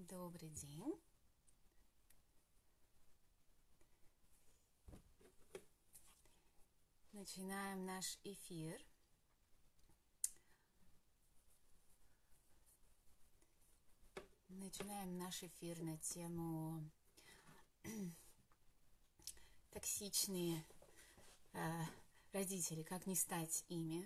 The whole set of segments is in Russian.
Добрый день. Начинаем наш эфир. Начинаем наш эфир на тему токсичные родители, как не стать ими.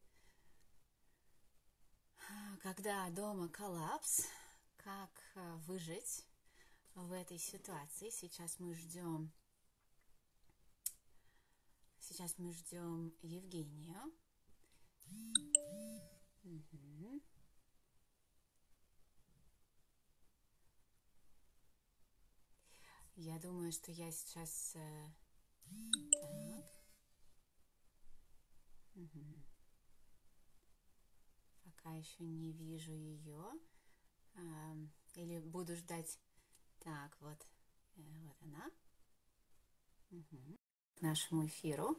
Когда дома коллапс, как выжить в этой ситуации. Сейчас мы ждем Евгению. Угу. Я думаю, что я сейчас... Так. Угу. Пока еще не вижу ее. Или буду ждать... Так, вот она. Угу. К нашему эфиру.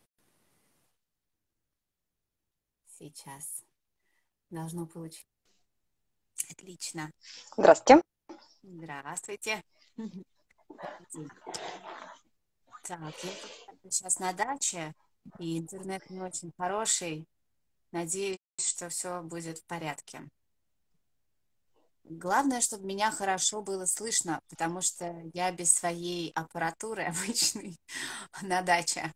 Сейчас должно получиться. Отлично. Здравствуйте. Здравствуйте. Так, я сейчас на даче, и интернет не очень хороший. Надеюсь, что все будет в порядке. Главное, чтобы меня хорошо было слышно, потому что я без своей аппаратуры обычной на даче.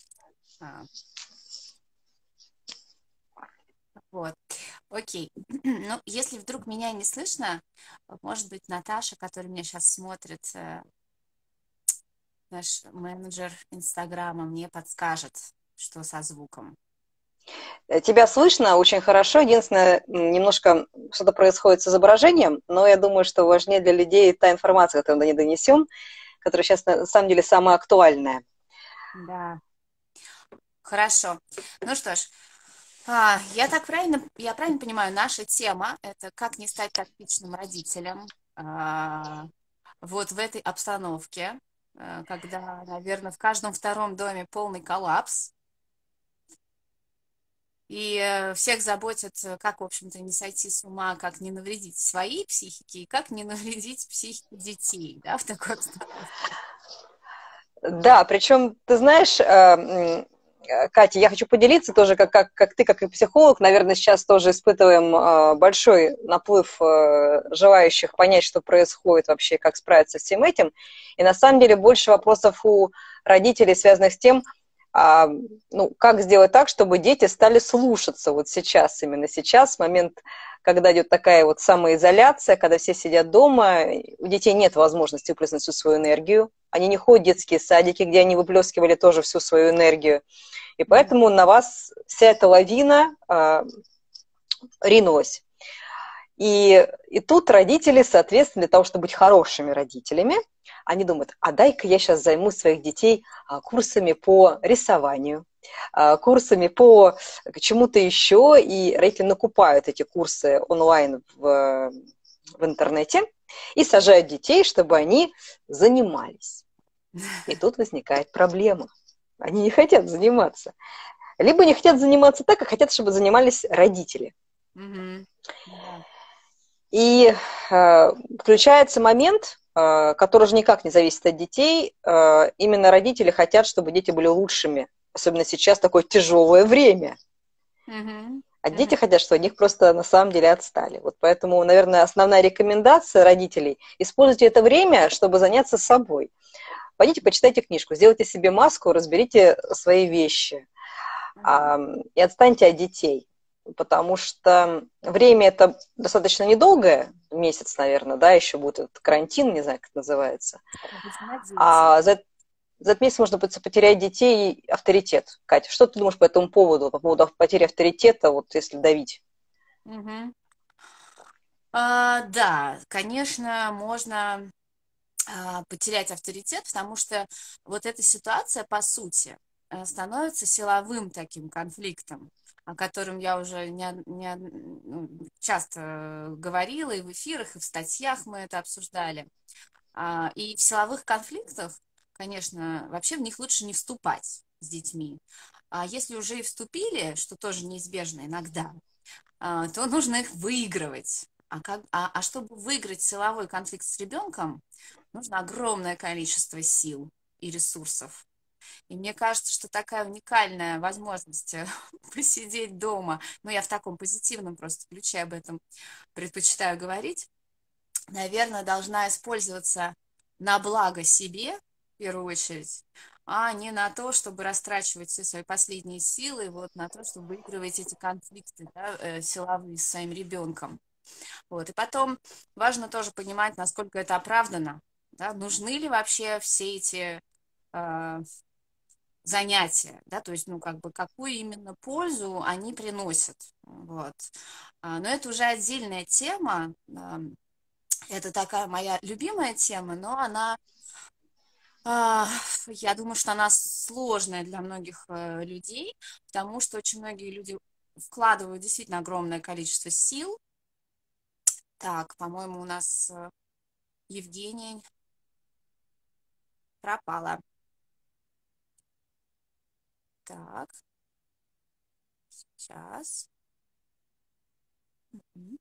Вот. Окей. Ну, если вдруг меня не слышно, может быть, Наташа, которая меня сейчас смотрит, наш менеджер Инстаграма, мне подскажет, что со звуком. Тебя слышно очень хорошо. Единственное, немножко что-то происходит с изображением, но я думаю, что важнее для людей та информация, которую мы не донесем, которая сейчас на самом деле самая актуальная. Да. Хорошо. Ну что ж, я правильно понимаю, наша тема — это как не стать токсичным родителем вот в этой обстановке, когда, наверное, в каждом втором доме полный коллапс, и всех заботит, как, в общем-то, не сойти с ума, как не навредить своей психике и как не навредить психике детей, да, в такой обстановке. Да, причем, ты знаешь, Катя, я хочу поделиться тоже, как ты, как и психолог, наверное, сейчас тоже испытываем большой наплыв желающих понять, что происходит вообще, как справиться с всем этим. И на самом деле больше вопросов у родителей, связанных с тем, как сделать так, чтобы дети стали слушаться вот сейчас, именно сейчас, в момент, когда идет такая вот самоизоляция, когда все сидят дома, у детей нет возможности выплеснуть всю свою энергию, они не ходят в детские садики, где они выплескивали тоже всю свою энергию, и поэтому на вас вся эта лавина ринулась. И тут родители, соответственно, для того, чтобы быть хорошими родителями, они думают, а дай-ка я сейчас займу своих детей курсами по рисованию, курсами по чему-то еще, и родители накупают эти курсы онлайн в интернете и сажают детей, чтобы они занимались. И тут возникает проблема. Они не хотят заниматься. Либо не хотят заниматься так, как хотят, чтобы занимались родители. И включается момент, который же никак не зависит от детей. Именно родители хотят, чтобы дети были лучшими. Особенно сейчас такое тяжелое время. А дети хотят, что от них просто на самом деле отстали. Вот поэтому, наверное, основная рекомендация родителей – используйте это время, чтобы заняться собой. Пойдите, почитайте книжку, сделайте себе маску, разберите свои вещи и отстаньте от детей. Потому что время это достаточно недолгое, месяц, наверное, да, еще будет этот карантин, не знаю, как это называется. А за этот месяц можно будет потерять детей и авторитет. Катя, что ты думаешь по этому поводу, по поводу потери авторитета, вот если давить? Да, конечно, можно потерять авторитет, потому что вот эта ситуация, по сути, становится силовым таким конфликтом, о котором я уже часто говорила, и в эфирах, и в статьях мы это обсуждали. И в силовых конфликтах, конечно, вообще в них лучше не вступать с детьми. А если уже и вступили, что тоже неизбежно иногда, то нужно их выигрывать. А чтобы выиграть силовой конфликт с ребенком, нужно огромное количество сил и ресурсов. И мне кажется, что такая уникальная возможность посидеть дома, ну, я в таком позитивном просто ключе об этом предпочитаю говорить, наверное, должна использоваться на благо себе, в первую очередь, а не на то, чтобы растрачивать все свои последние силы, вот, на то, чтобы выигрывать эти конфликты, да, силовые с своим ребенком. Вот. И потом важно тоже понимать, насколько это оправдано, да, нужны ли вообще все эти э, занятия, да, то есть, ну, как бы, какую именно пользу они приносят, вот. Но это уже отдельная тема, это такая моя любимая тема, но она, я думаю, что она сложная для многих людей, потому что очень многие люди вкладывают действительно огромное количество сил. Так, по-моему, у нас Евгения пропала. Так, сейчас. Мгм.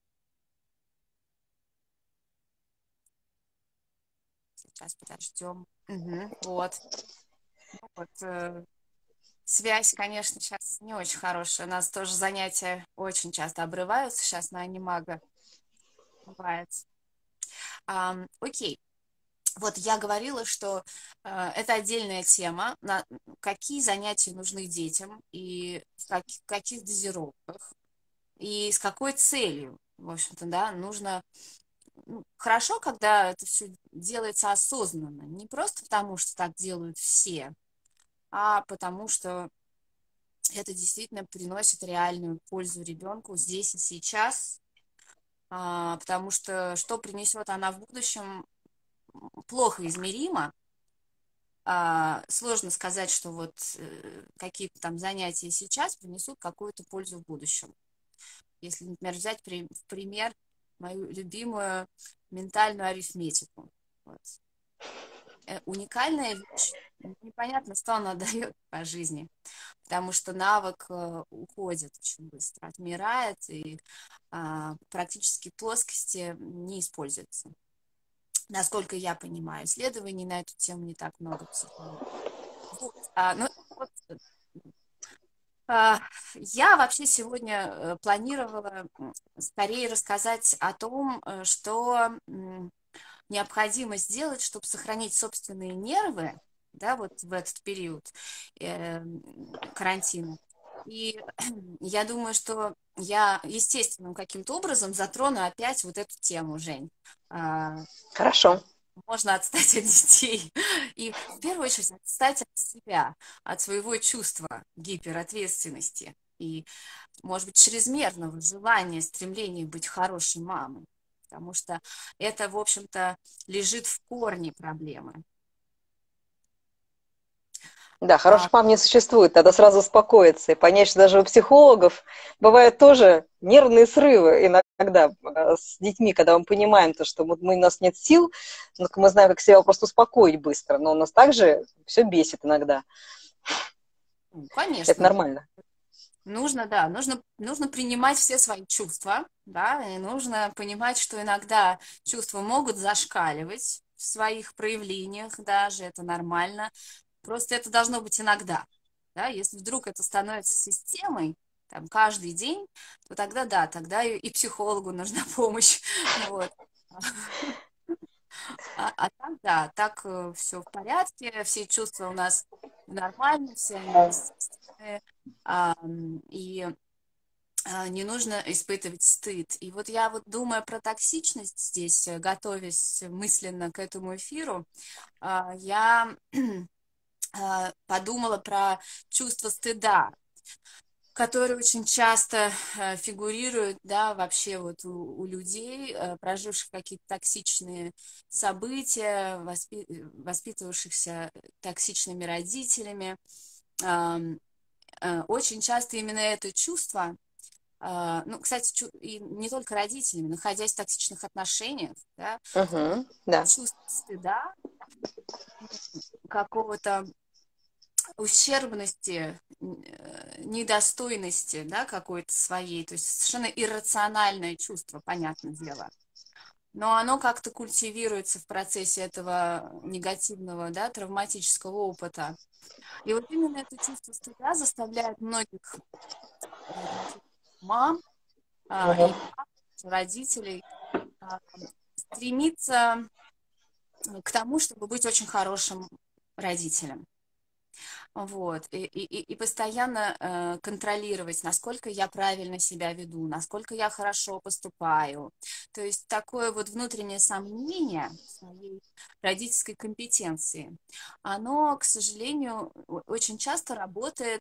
Сейчас подождем. Мгм. Вот. Вот. Связь, конечно, сейчас не очень хорошая. У нас тоже занятия очень часто обрываются сейчас на анимага. Бывает. Окей. Вот я говорила, что это отдельная тема, какие занятия нужны детям и в каких дозировках, и с какой целью, в общем-то, да, нужно. Хорошо, когда это все делается осознанно, не просто потому, что так делают все, а потому что это действительно приносит реальную пользу ребенку здесь и сейчас, потому что принесет она в будущем, плохо измеримо. Сложно сказать, что вот какие-то там занятия сейчас принесут какую-то пользу в будущем. Если, например, взять в пример мою любимую ментальную арифметику. Вот. Уникальная вещь, непонятно, что она дает по жизни, потому что навык уходит очень быстро, отмирает и практически плоскости не используется. Насколько я понимаю, исследований на эту тему не так много психологов. Вот. Вот, я вообще сегодня планировала скорее рассказать о том, что необходимо сделать, чтобы сохранить собственные нервы, да, вот в этот период карантина. И я думаю, что я естественным каким-то образом затрону опять вот эту тему, Жень. Хорошо. Можно отстать от детей. И в первую очередь отстать от себя, от своего чувства гиперответственности и, может быть, чрезмерного желания, стремления быть хорошей мамой. Потому что это, в общем-то, лежит в корне проблемы. Да, А, хороших мам не существует, надо сразу успокоиться и понять, что даже у психологов бывают тоже нервные срывы иногда с детьми, когда мы понимаем то, что у нас нет сил, но мы знаем, как себя просто успокоить быстро, но у нас также все бесит иногда. Это конечно, нормально. нужно, да, нужно принимать все свои чувства, да, и нужно понимать, что иногда чувства могут зашкаливать в своих проявлениях даже, это нормально. Просто это должно быть иногда. Да? Если вдруг это становится системой, там, каждый день, то тогда да, тогда и психологу нужна помощь. Вот. А так, да, так все в порядке, все чувства у нас нормальные, все они естественные, и не нужно испытывать стыд. И вот я вот думая про токсичность здесь, готовясь мысленно к этому эфиру, я подумала про чувство стыда, которые очень часто фигурируют, да, вообще вот у людей, проживших какие-то токсичные события, воспитывавшихся токсичными родителями. Очень часто именно это чувство, ну, кстати, и не только родителями, находясь в токсичных отношениях, да, Да. чувство стыда, какого-то ущербности, недостойности, да, какой-то своей, то есть совершенно иррациональное чувство, понятное дело. Но оно как-то культивируется в процессе этого негативного, да, травматического опыта. И вот именно это чувство стыда заставляет многих значит, мам и Мгм. пап, родителей а, стремиться к тому, чтобы быть очень хорошим родителем. Вот. И постоянно контролировать, насколько я правильно себя веду, насколько я хорошо поступаю. То есть такое вот внутреннее сомнение своей родительской компетенции, оно, к сожалению, очень часто работает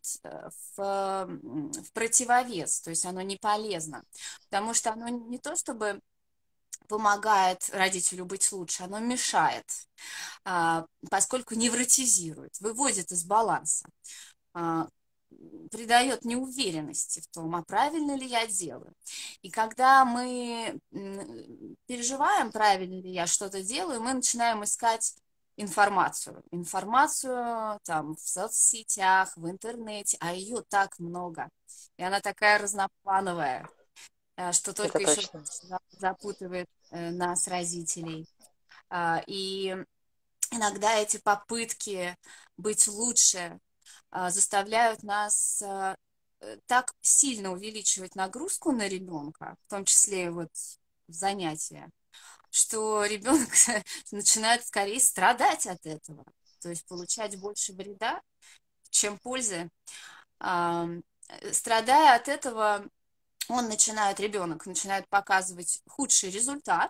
в противовес, то есть оно не полезно, потому что оно не то чтобы помогает родителю быть лучше, оно мешает, поскольку невротизирует, выводит из баланса, а, придает неуверенности в том, а правильно ли я делаю. И когда мы переживаем, правильно ли я что-то делаю, мы начинаем искать информацию. Информацию там в соцсетях, в интернете, а ее так много. И она такая разноплановая, что Это только еще точно. запутывает нас, родителей. И иногда эти попытки быть лучше заставляют нас так сильно увеличивать нагрузку на ребенка, в том числе вот в занятия, что ребенок начинает скорее страдать от этого, то есть получать больше вреда, чем пользы. А, Страдая от этого, ребенок начинает показывать худший результат,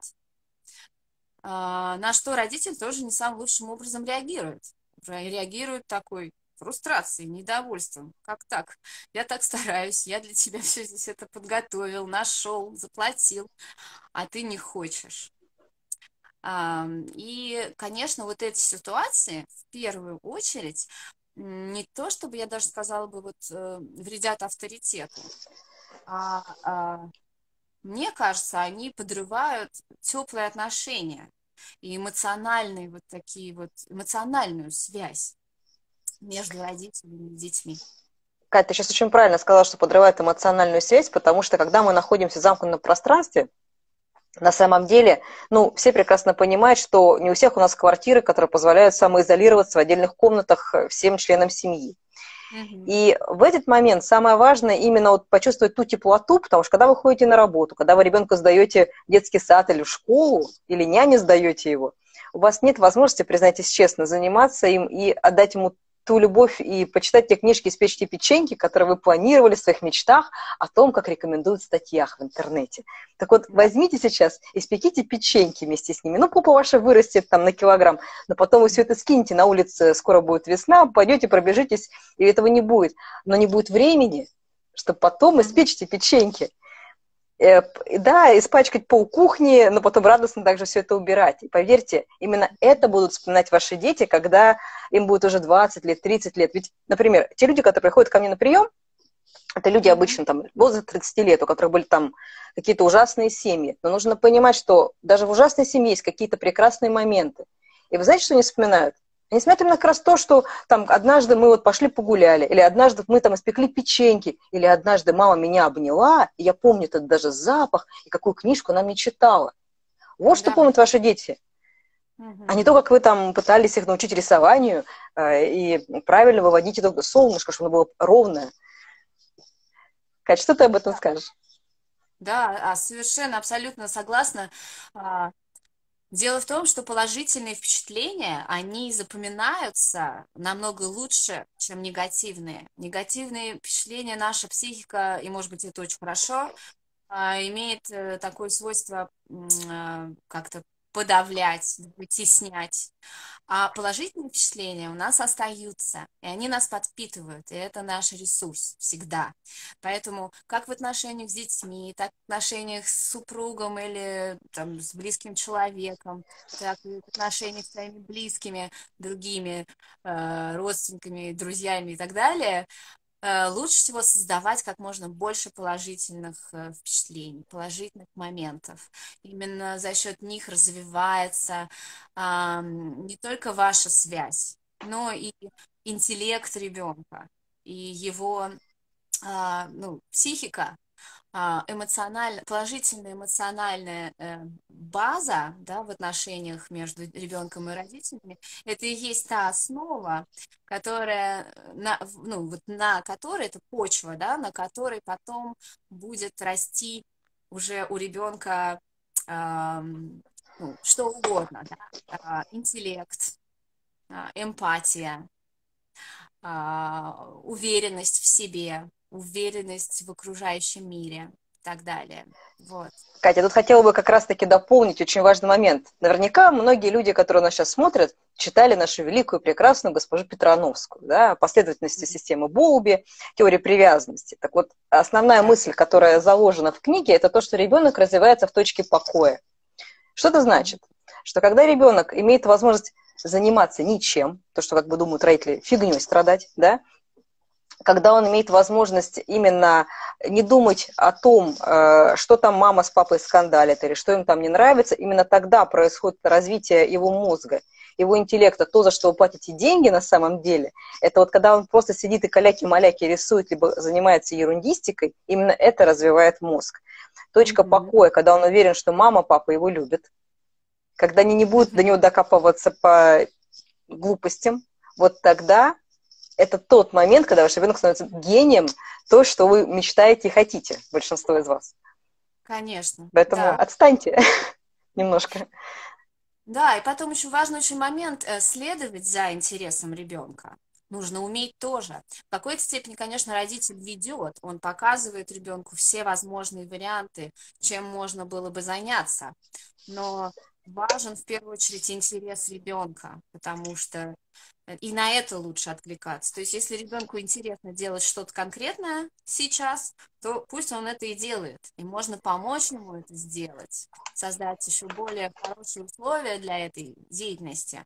на что родитель тоже не самым лучшим образом реагирует. Реагирует такой фрустрацией, недовольством. Как так? Я так стараюсь, я для тебя все здесь это подготовил, нашел, заплатил, а ты не хочешь. И, конечно, вот эти ситуации в первую очередь не то, чтобы я даже сказала бы, вот вредят авторитету, а мне кажется, они подрывают теплые отношения и эмоциональные вот такие вот, эмоциональную связь между родителями и детьми. Кать, ты сейчас очень правильно сказала, что подрывает эмоциональную связь, потому что когда мы находимся в замкнутом пространстве, на самом деле, ну, все прекрасно понимают, что не у всех у нас квартиры, которые позволяют самоизолироваться в отдельных комнатах всем членам семьи. Мгм. И в этот момент самое важное именно вот почувствовать ту теплоту, потому что когда вы ходите на работу, когда вы ребенка сдаете в детский сад или в школу, или няне сдаете его, у вас нет возможности, признайтесь честно, заниматься им и отдать ему ту любовь и почитать те книжки, испечь те печеньки, которые вы планировали в своих мечтах о том, как рекомендуют в статьях в интернете. Так вот, Да. возьмите сейчас, испеките печеньки вместе с ними. Ну, попа ваша вырастет там на килограмм, но потом вы все это скинете на улице, скоро будет весна, пойдете, пробежитесь, и этого не будет. Но не будет времени, чтобы потом Мгм. испечь эти печеньки. Да, испачкать полкухни, но потом радостно также все это убирать. И поверьте, именно это будут вспоминать ваши дети, когда им будет уже 20 лет, 30 лет. Ведь, например, те люди, которые приходят ко мне на прием, это люди Мгм. обычно там возраста 30 лет, у которых были там какие-то ужасные семьи. Но нужно понимать, что даже в ужасной семье есть какие-то прекрасные моменты. И вы знаете, что они вспоминают? Они вспоминают именно как раз то, что там однажды мы вот пошли погуляли, или однажды мы там испекли печеньки, или однажды мама меня обняла, и я помню этот даже запах, и какую книжку она мне читала. Вот что Да. помнят ваши дети. А не Мгм. то, как вы там пытались их научить рисованию и правильно выводить это солнышко, чтобы оно было ровное. Кать, что ты об этом скажешь? Да, совершенно, абсолютно согласна. А, Дело в том, что положительные впечатления, они запоминаются намного лучше, чем негативные. Негативные впечатления наша психика, и, может быть, это очень хорошо, имеет такое свойство как-то подавлять, вытеснять. А положительные впечатления у нас остаются, и они нас подпитывают, и это наш ресурс всегда. Поэтому как в отношениях с детьми, так в отношениях с супругом или там, с близким человеком, так и в отношениях с своими близкими, другими родственниками, друзьями и так далее, лучше всего создавать как можно больше положительных впечатлений, положительных моментов. Именно за счет них развивается не только ваша связь. но и интеллект ребенка, и его психика, положительная эмоциональная база, да, в отношениях между ребенком и родителями, это и есть та основа, которая, на которой, это почва, да, на которой потом будет расти уже у ребенка что угодно, да, интеллект, эмпатия, уверенность в себе, уверенность в окружающем мире и так далее. Вот. Катя, тут хотела бы как раз-таки дополнить очень важный момент. Наверняка многие люди, которые нас сейчас смотрят, читали нашу великую, прекрасную госпожу Петрановскую, да, последовательности системы Боулби, теории привязанности. Так вот, основная мысль, которая заложена в книге, это то, что ребенок развивается в точке покоя. Что это значит? Что когда ребенок имеет возможность заниматься ничем, то, что, как бы думают родители, фигней страдать, да, когда он имеет возможность именно не думать о том, что там мама с папой скандалят или что им там не нравится, именно тогда происходит развитие его мозга, его интеллекта. То, за что вы платите деньги на самом деле, это вот когда он просто сидит и каляки-маляки рисует, либо занимается ерундистикой, именно это развивает мозг. Точка покоя, когда он уверен, что мама, папа его любят, когда они не будут до него докапываться по глупостям, вот тогда это тот момент, когда ваш ребенок становится гением, то, что вы мечтаете и хотите, большинство из вас. Конечно. Поэтому да. Отстаньте немножко. Да, и потом еще важный очень момент следовать за интересом ребенка. Нужно уметь тоже. В какой-то степени, конечно, родитель ведет, он показывает ребенку все возможные варианты, чем можно было бы заняться. Но важен в первую очередь интерес ребенка, потому что и на это лучше откликаться. То есть, если ребенку интересно делать что-то конкретное сейчас, то пусть он это и делает. И можно помочь ему это сделать, создать еще более хорошие условия для этой деятельности.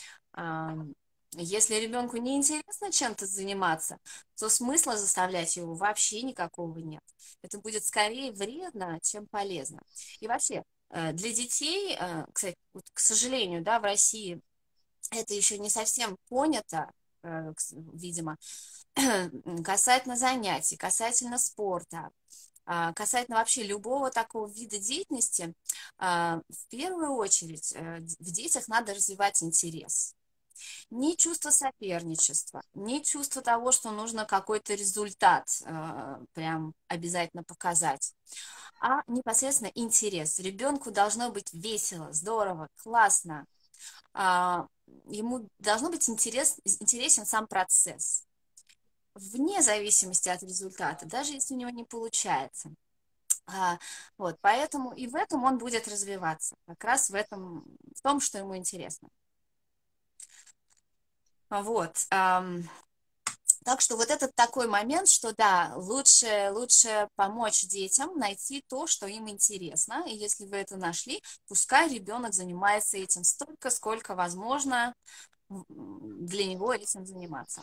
Если ребенку не интересно чем-то заниматься, то смысла заставлять его вообще никакого нет. Это будет скорее вредно, чем полезно. И вообще, для детей, кстати, вот, к сожалению, да, в России это еще не совсем понято, видимо, касательно занятий, касательно спорта, касательно вообще любого такого вида деятельности, в первую очередь в детях надо развивать интерес. Не чувство соперничества, не чувство того, что нужно какой-то результат прям обязательно показать, а непосредственно интерес. Ребенку должно быть весело, здорово, классно. Ему должно быть интересен сам процесс, вне зависимости от результата, даже если у него не получается. Вот, поэтому и в этом он будет развиваться, как раз в том, что ему интересно. Вот. Так что вот этот такой момент, что да, лучше помочь детям найти то, что им интересно, и если вы это нашли, пускай ребенок занимается этим столько, сколько возможно для него этим заниматься.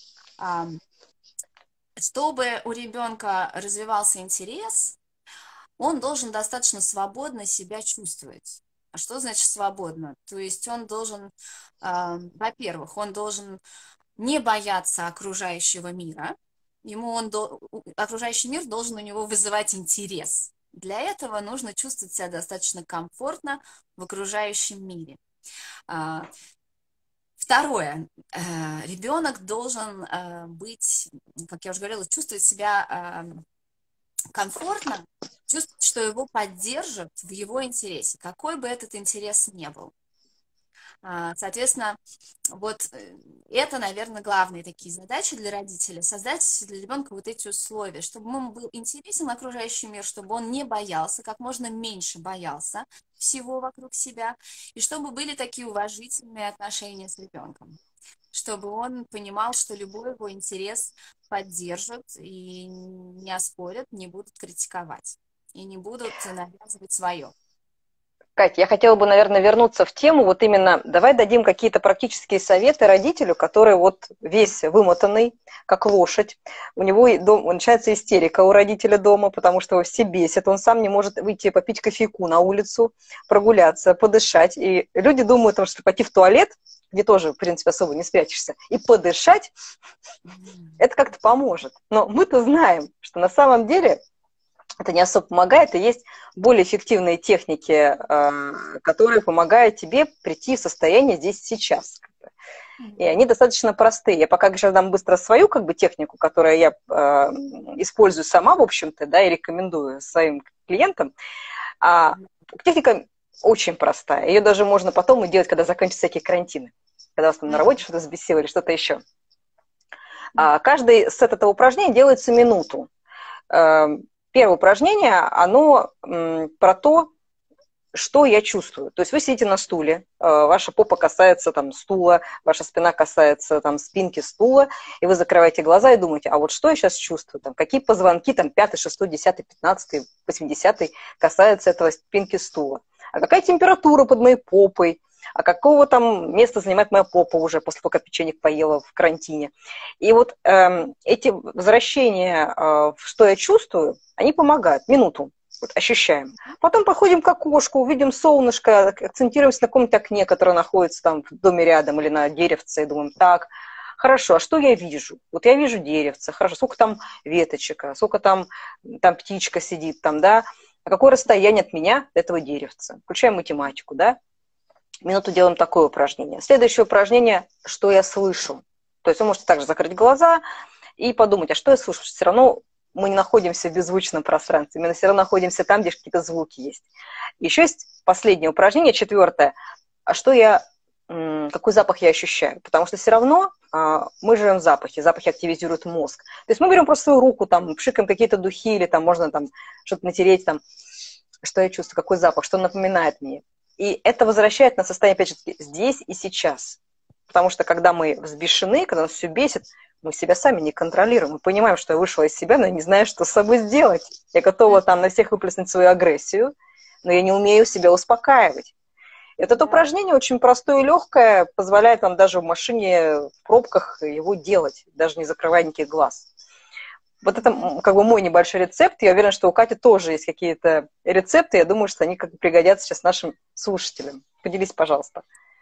Чтобы у ребенка развивался интерес, он должен достаточно свободно себя чувствовать. А что значит свободно? То есть он должен, во-первых, он должен не бояться окружающего мира. Окружающий мир должен у него вызывать интерес. Для этого нужно чувствовать себя достаточно комфортно в окружающем мире. Второе. Ребенок должен быть, как я уже говорила, чувствовать себя комфортно, чувствовать, что его поддержат в его интересе, какой бы этот интерес ни был. Соответственно, вот это, наверное, главные такие задачи для родителей. Создать для ребенка вот эти условия, чтобы ему был интересен окружающий мир, чтобы он не боялся, как можно меньше боялся всего вокруг себя, и чтобы были такие уважительные отношения с ребенком, чтобы он понимал, что любой его интерес поддержат и не оспорят, не будут критиковать и не будут навязывать свое. Катя, я хотела бы, наверное, вернуться в тему, вот именно, давай дадим какие-то практические советы родителю, который вот весь вымотанный, как лошадь, у него начинается истерика у родителя дома, потому что его все бесит, он сам не может выйти попить кофейку на улицу, прогуляться, подышать, и люди думают, что пойти в туалет, где тоже, в принципе, особо не спрячешься, и подышать, это как-то поможет. Но мы-то знаем, что на самом деле это не особо помогает, и есть более эффективные техники, которые помогают тебе прийти в состояние здесь и сейчас. И они достаточно простые. Я пока сейчас дам быстро свою технику, которую я использую сама, в общем-то, да, и рекомендую своим клиентам. Техника очень простая. Ее даже можно потом и делать, когда закончатся всякие карантины. Когда вас там на работе что-то взбесило или что-то еще. Каждый сет этого упражнения делается минуту. Первое упражнение, оно про то, что я чувствую. То есть вы сидите на стуле, ваша попа касается там стула, ваша спина касается там спинки стула, и вы закрываете глаза и думаете, а вот что я сейчас чувствую? Там, какие позвонки, там, 5, 6, 10, 15, 80 касаются этого спинки стула? А какая температура под моей попой? А какого там места занимает моя попа уже после того, как печенье поела в карантине? И вот эти возвращения в что я чувствую, они помогают. Минуту. Вот, ощущаем. Потом походим к окошку, увидим солнышко, акцентируемся на каком-то окне, которое находится там в доме рядом или на деревце, и думаем, так, хорошо, а что я вижу? Вот я вижу деревце, хорошо, сколько там веточек, сколько там птичка сидит, там, да, а какое расстояние от меня до этого деревца? Включаем математику, да? Минуту делаем такое упражнение. Следующее упражнение, что я слышу. То есть вы можете также закрыть глаза и подумать, а что я слышу? Все равно мы не находимся в беззвучном пространстве, мы все равно находимся там, где какие-то звуки есть. Еще есть последнее упражнение, 4. А что я, какой запах я ощущаю? Потому что все равно мы живем в запахе, запахи активизируют мозг. То есть мы берем просто свою руку, там, пшикаем какие-то духи, или там можно там что-то натереть, там, что я чувствую, какой запах, что напоминает мне. И это возвращает нас в состояние, опять же, здесь и сейчас. Потому что когда мы взбешены, когда нас все бесит, мы себя сами не контролируем. Мы понимаем, что я вышла из себя, но я не знаю, что с собой сделать. Я готова там на всех выплеснуть свою агрессию, но я не умею себя успокаивать. И вот это упражнение очень простое и легкое, позволяет вам даже в машине, в пробках его делать, даже не закрывая никаких глаз. Вот это мой небольшой рецепт. Я уверена, что у Кати тоже есть какие-то рецепты. Я думаю, что они пригодятся сейчас нашим слушателям. Поделись, пожалуйста.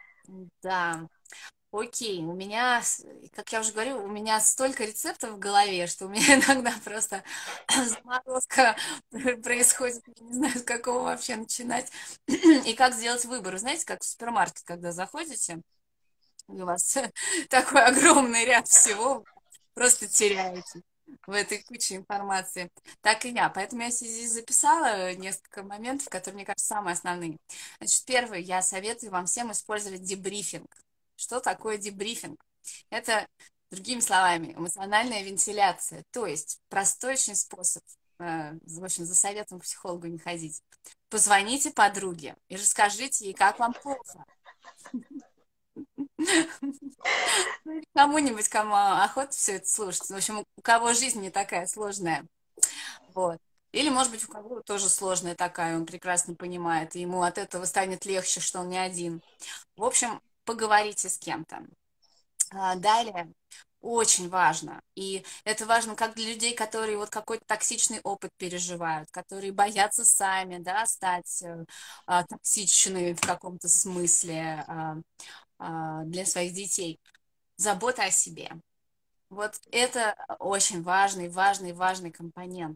Да. Окей, у меня, как я уже говорю, у меня столько рецептов в голове, что у меня иногда просто заморозка происходит, я не знаю, с какого вообще начинать и как сделать выбор. Знаете, как в супермаркет, когда заходите, и у вас такой огромный ряд всего, просто теряете в этой куче информации. Так и я. Поэтому я здесь записала несколько моментов, которые, мне кажется, самые основные. Значит, первое, я советую вам всем использовать дебрифинг. Что такое дебрифинг? Это, другими словами, эмоциональная вентиляция. То есть простой очень способ, в общем, за советом к психологу не ходить. Позвоните подруге и расскажите ей, как вам плохо. Кому-нибудь, кому охота все это слушать. В общем, у кого жизнь не такая сложная. Вот. Или, может быть, у кого тоже сложная такая, он прекрасно понимает, и ему от этого станет легче, что он не один. В общем, поговорите с кем-то. Далее, очень важно, и это важно как для людей, которые вот какой-то токсичный опыт переживают, которые боятся сами, да, стать токсичными в каком-то смысле для своих детей. Забота о себе. Вот это очень важный, важный, важный компонент.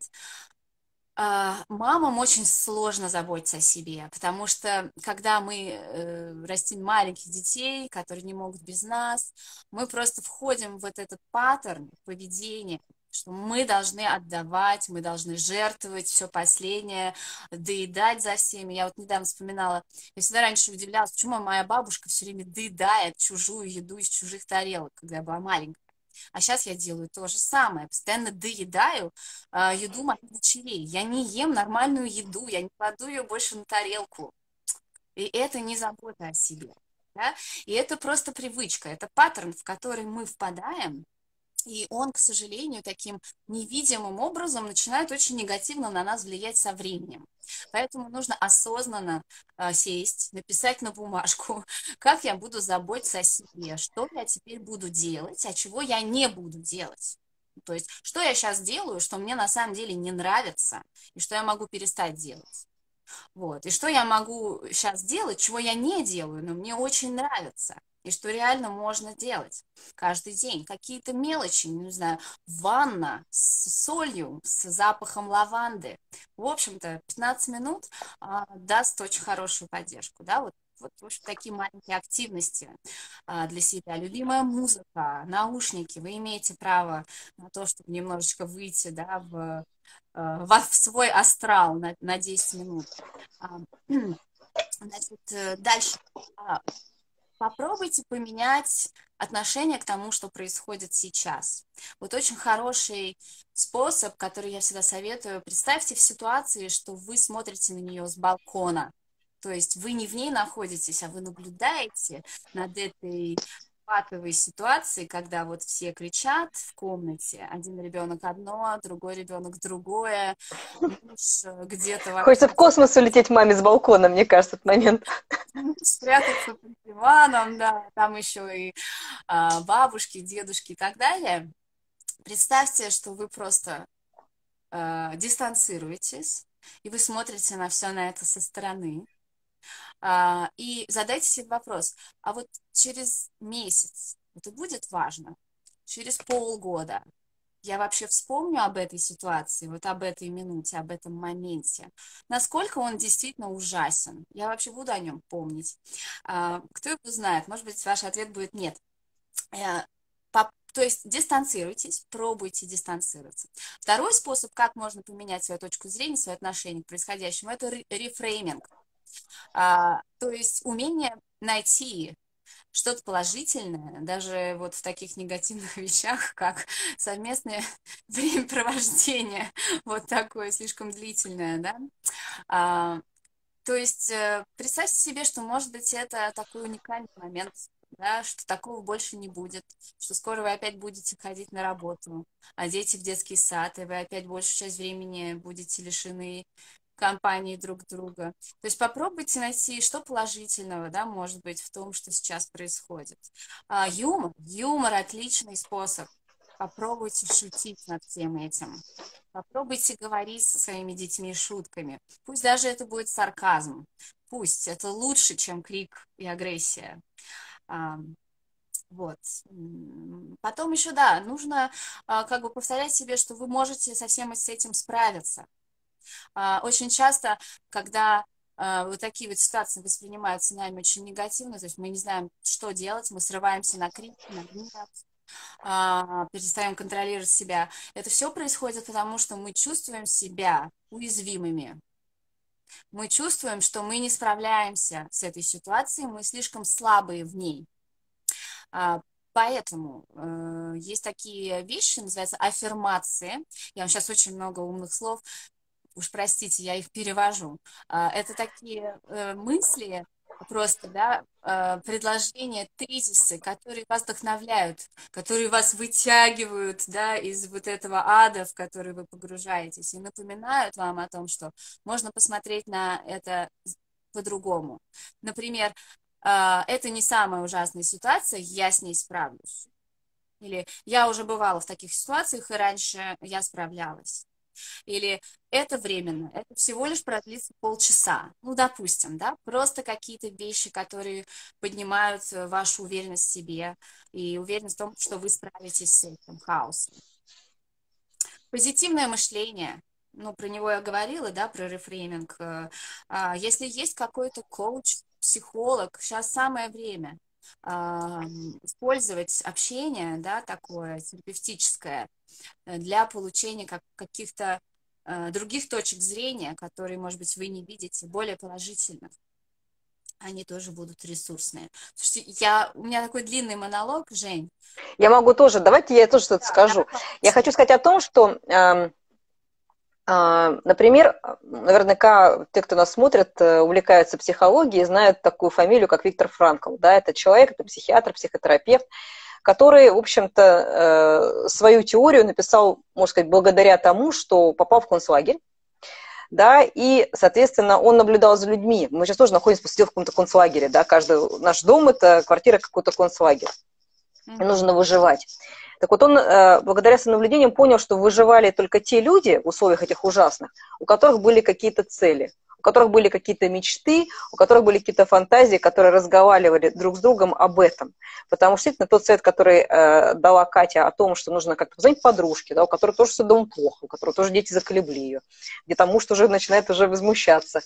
Мамам очень сложно заботиться о себе, потому что когда мы растим маленьких детей, которые не могут без нас, мы просто входим в вот этот паттерн поведения, что мы должны отдавать, мы должны жертвовать все последнее, доедать за всеми. Я вот недавно вспоминала, я всегда раньше удивлялась, почему моя бабушка все время доедает чужую еду из чужих тарелок, когда я была маленькая. А сейчас я делаю то же самое. Постоянно доедаю еду моих дочерей. Я не ем нормальную еду, я не кладу ее больше на тарелку. И это не забота о себе. Да? И это просто привычка, это паттерн, в который мы впадаем. И он, к сожалению, таким невидимым образом начинает очень негативно на нас влиять со временем. Поэтому нужно осознанно сесть, написать на бумажку, как я буду заботиться о себе, что я теперь буду делать, а чего я не буду делать. То есть, что я сейчас делаю, что мне на самом деле не нравится, и что я могу перестать делать. Вот. И что я могу сейчас делать, чего я не делаю, но мне очень нравится. и что реально можно делать каждый день. Какие-то мелочи, не знаю, ванна с солью, с запахом лаванды. В общем-то, 15 минут даст очень хорошую поддержку, да, вот, в общем, такие маленькие активности для себя. Любимая музыка, наушники. Вы имеете право на то, чтобы немножечко выйти, да, в свой астрал на 10 минут. А, Значит, дальше. Попробуйте поменять отношение к тому, что происходит сейчас. Вот очень хороший способ, который я всегда советую. Представьте в ситуации, что вы смотрите на нее с балкона. То есть вы не в ней находитесь, а вы наблюдаете над этой патовой ситуацией, когда вот все кричат в комнате. Один ребенок одно, другой ребенок другое. Муж где-то Хочется вообще в космос улететь маме с балкона, мне кажется, в этот момент. спрятаться под диваном, да, там еще и бабушки, дедушки и так далее. Представьте, что вы просто дистанцируетесь, и вы смотрите на все на это со стороны. И задайте себе вопрос, а вот через месяц это будет важно? Через полгода я вообще вспомню об этой ситуации, вот об этой минуте, об этом моменте? Насколько он действительно ужасен? Я вообще буду о нем помнить? Кто его знает? Может быть, ваш ответ будет нет. То есть дистанцируйтесь, пробуйте дистанцироваться. Второй способ, как можно поменять свою точку зрения, свое отношение к происходящему, это рефрейминг. То есть умение найти что-то положительное, даже вот в таких негативных вещах, как совместное времяпровождение, вот такое слишком длительное, да. То есть представьте себе, что, может быть, это такой уникальный момент, да, что такого больше не будет, что скоро вы опять будете ходить на работу, а дети в детский сад, и вы опять большую часть времени будете лишены компании друг друга. То есть попробуйте найти, что положительного, да, может быть, в том, что сейчас происходит. Юмор – отличный способ. Попробуйте шутить над всем этим. Попробуйте говорить со своими детьми шутками. Пусть даже это будет сарказм. Пусть это лучше, чем крик и агрессия. Вот. Потом еще, да, нужно как бы повторять себе, что вы можете со всем с этим справиться. Очень часто, когда вот такие вот ситуации воспринимаются нами очень негативно, то есть мы не знаем, что делать, мы срываемся на крик, на гнев, перестаем контролировать себя. Это все происходит потому, что мы чувствуем себя уязвимыми. Мы чувствуем, что мы не справляемся с этой ситуацией, мы слишком слабые в ней. Поэтому есть такие вещи, называются аффирмации. Я вам сейчас очень много умных слов, уж простите, я их перевожу. Это такие мысли, просто, да, предложения, тезисы, которые вас вдохновляют, которые вас вытягивают, да, из вот этого ада, в который вы погружаетесь, и напоминают вам о том, что можно посмотреть на это по-другому. Например, это не самая ужасная ситуация, я с ней справлюсь. Или я уже бывала в таких ситуациях, и раньше я справлялась. Или это временно, это всего лишь продлится полчаса. Ну, допустим, да, просто какие-то вещи, которые поднимают вашу уверенность в себе и уверенность в том, что вы справитесь с этим хаосом. Позитивное мышление, ну, про него я говорила, да, про рефрейминг. Если есть какой-то коуч, психолог, сейчас самое время использовать общение, да, такое терапевтическое, для получения каких-то других точек зрения, которые, может быть, вы не видите, более положительных. Они тоже будут ресурсные. Слушайте, у меня такой длинный монолог, Жень. Я могу тоже, давайте я тоже что-то скажу. Я хочу сказать о том, что, например, наверняка те, кто нас смотрит, увлекаются психологией, знают такую фамилию, как Виктор Франкл. Да, это человек, это психиатр, психотерапевт, который, в общем-то, свою теорию написал, можно сказать, благодаря тому, что попал в концлагерь, да, и, соответственно, он наблюдал за людьми. Мы сейчас тоже находимся, по сути, в каком-то концлагере, да, каждый наш дом – это квартира какой-то концлагерь, и нужно выживать. Так вот, он, благодаря своим наблюдениям, понял, что выживали только те люди в условиях этих ужасных, у которых были какие-то цели, у которых были какие-то мечты, у которых были какие-то фантазии, которые разговаривали друг с другом об этом. Потому что действительно тот совет, который дала Катя о том, что нужно как-то позвонить подружке, да, у которой тоже все дома плохо, у которой тоже дети заколебли ее, где там муж уже начинает уже возмущаться.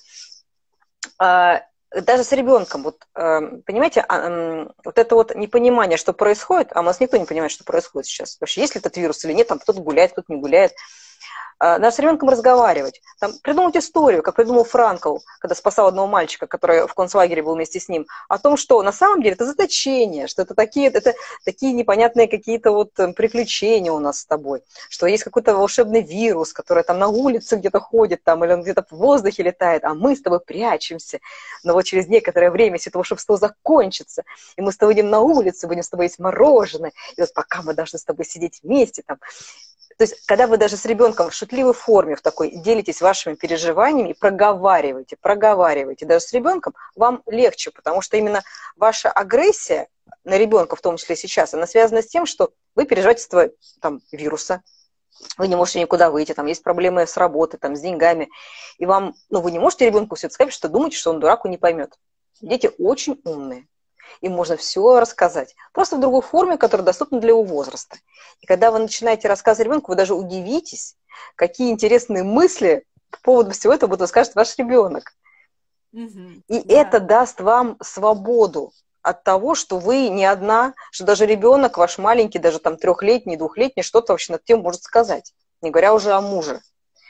Даже с ребенком, вот, понимаете, вот это вот непонимание, что происходит, а у нас никто не понимает, что происходит сейчас. Вообще, есть ли этот вирус или нет, там кто-то гуляет, кто-то не гуляет. Надо с ребенком разговаривать. Там, придумать историю, как придумал Франкл, когда спасал одного мальчика, который в концлагере был вместе с ним, о том, что на самом деле это заточение, что это такие непонятные какие-то вот приключения у нас с тобой, что есть какой-то волшебный вирус, который там на улице где-то ходит, там, или он где-то в воздухе летает, а мы с тобой прячемся. Но вот через некоторое время все это волшебство закончится, и мы с тобой идем на улицу, будем с тобой есть мороженое, и вот пока мы должны с тобой сидеть вместе там. То есть, когда вы даже с ребенком в шутливой форме, в такой, делитесь вашими переживаниями и проговариваете даже с ребенком, вам легче, потому что именно ваша агрессия на ребенка, в том числе сейчас, она связана с тем, что вы переживаете из-за там, вируса, вы не можете никуда выйти, там есть проблемы с работой, там, с деньгами, и вам, ну, вы не можете ребенку все это сказать, что думаете, что он дураку не поймет. Дети очень умные. Им можно все рассказать. Просто в другой форме, которая доступна для его возраста. И когда вы начинаете рассказывать ребенку, вы даже удивитесь, какие интересные мысли по поводу всего этого будет скажет ваш ребенок. И это даст вам свободу от того, что вы не одна, что даже ребенок ваш маленький, даже там 3-летний, 2-летний, что-то вообще над тем может сказать. Не говоря уже о муже.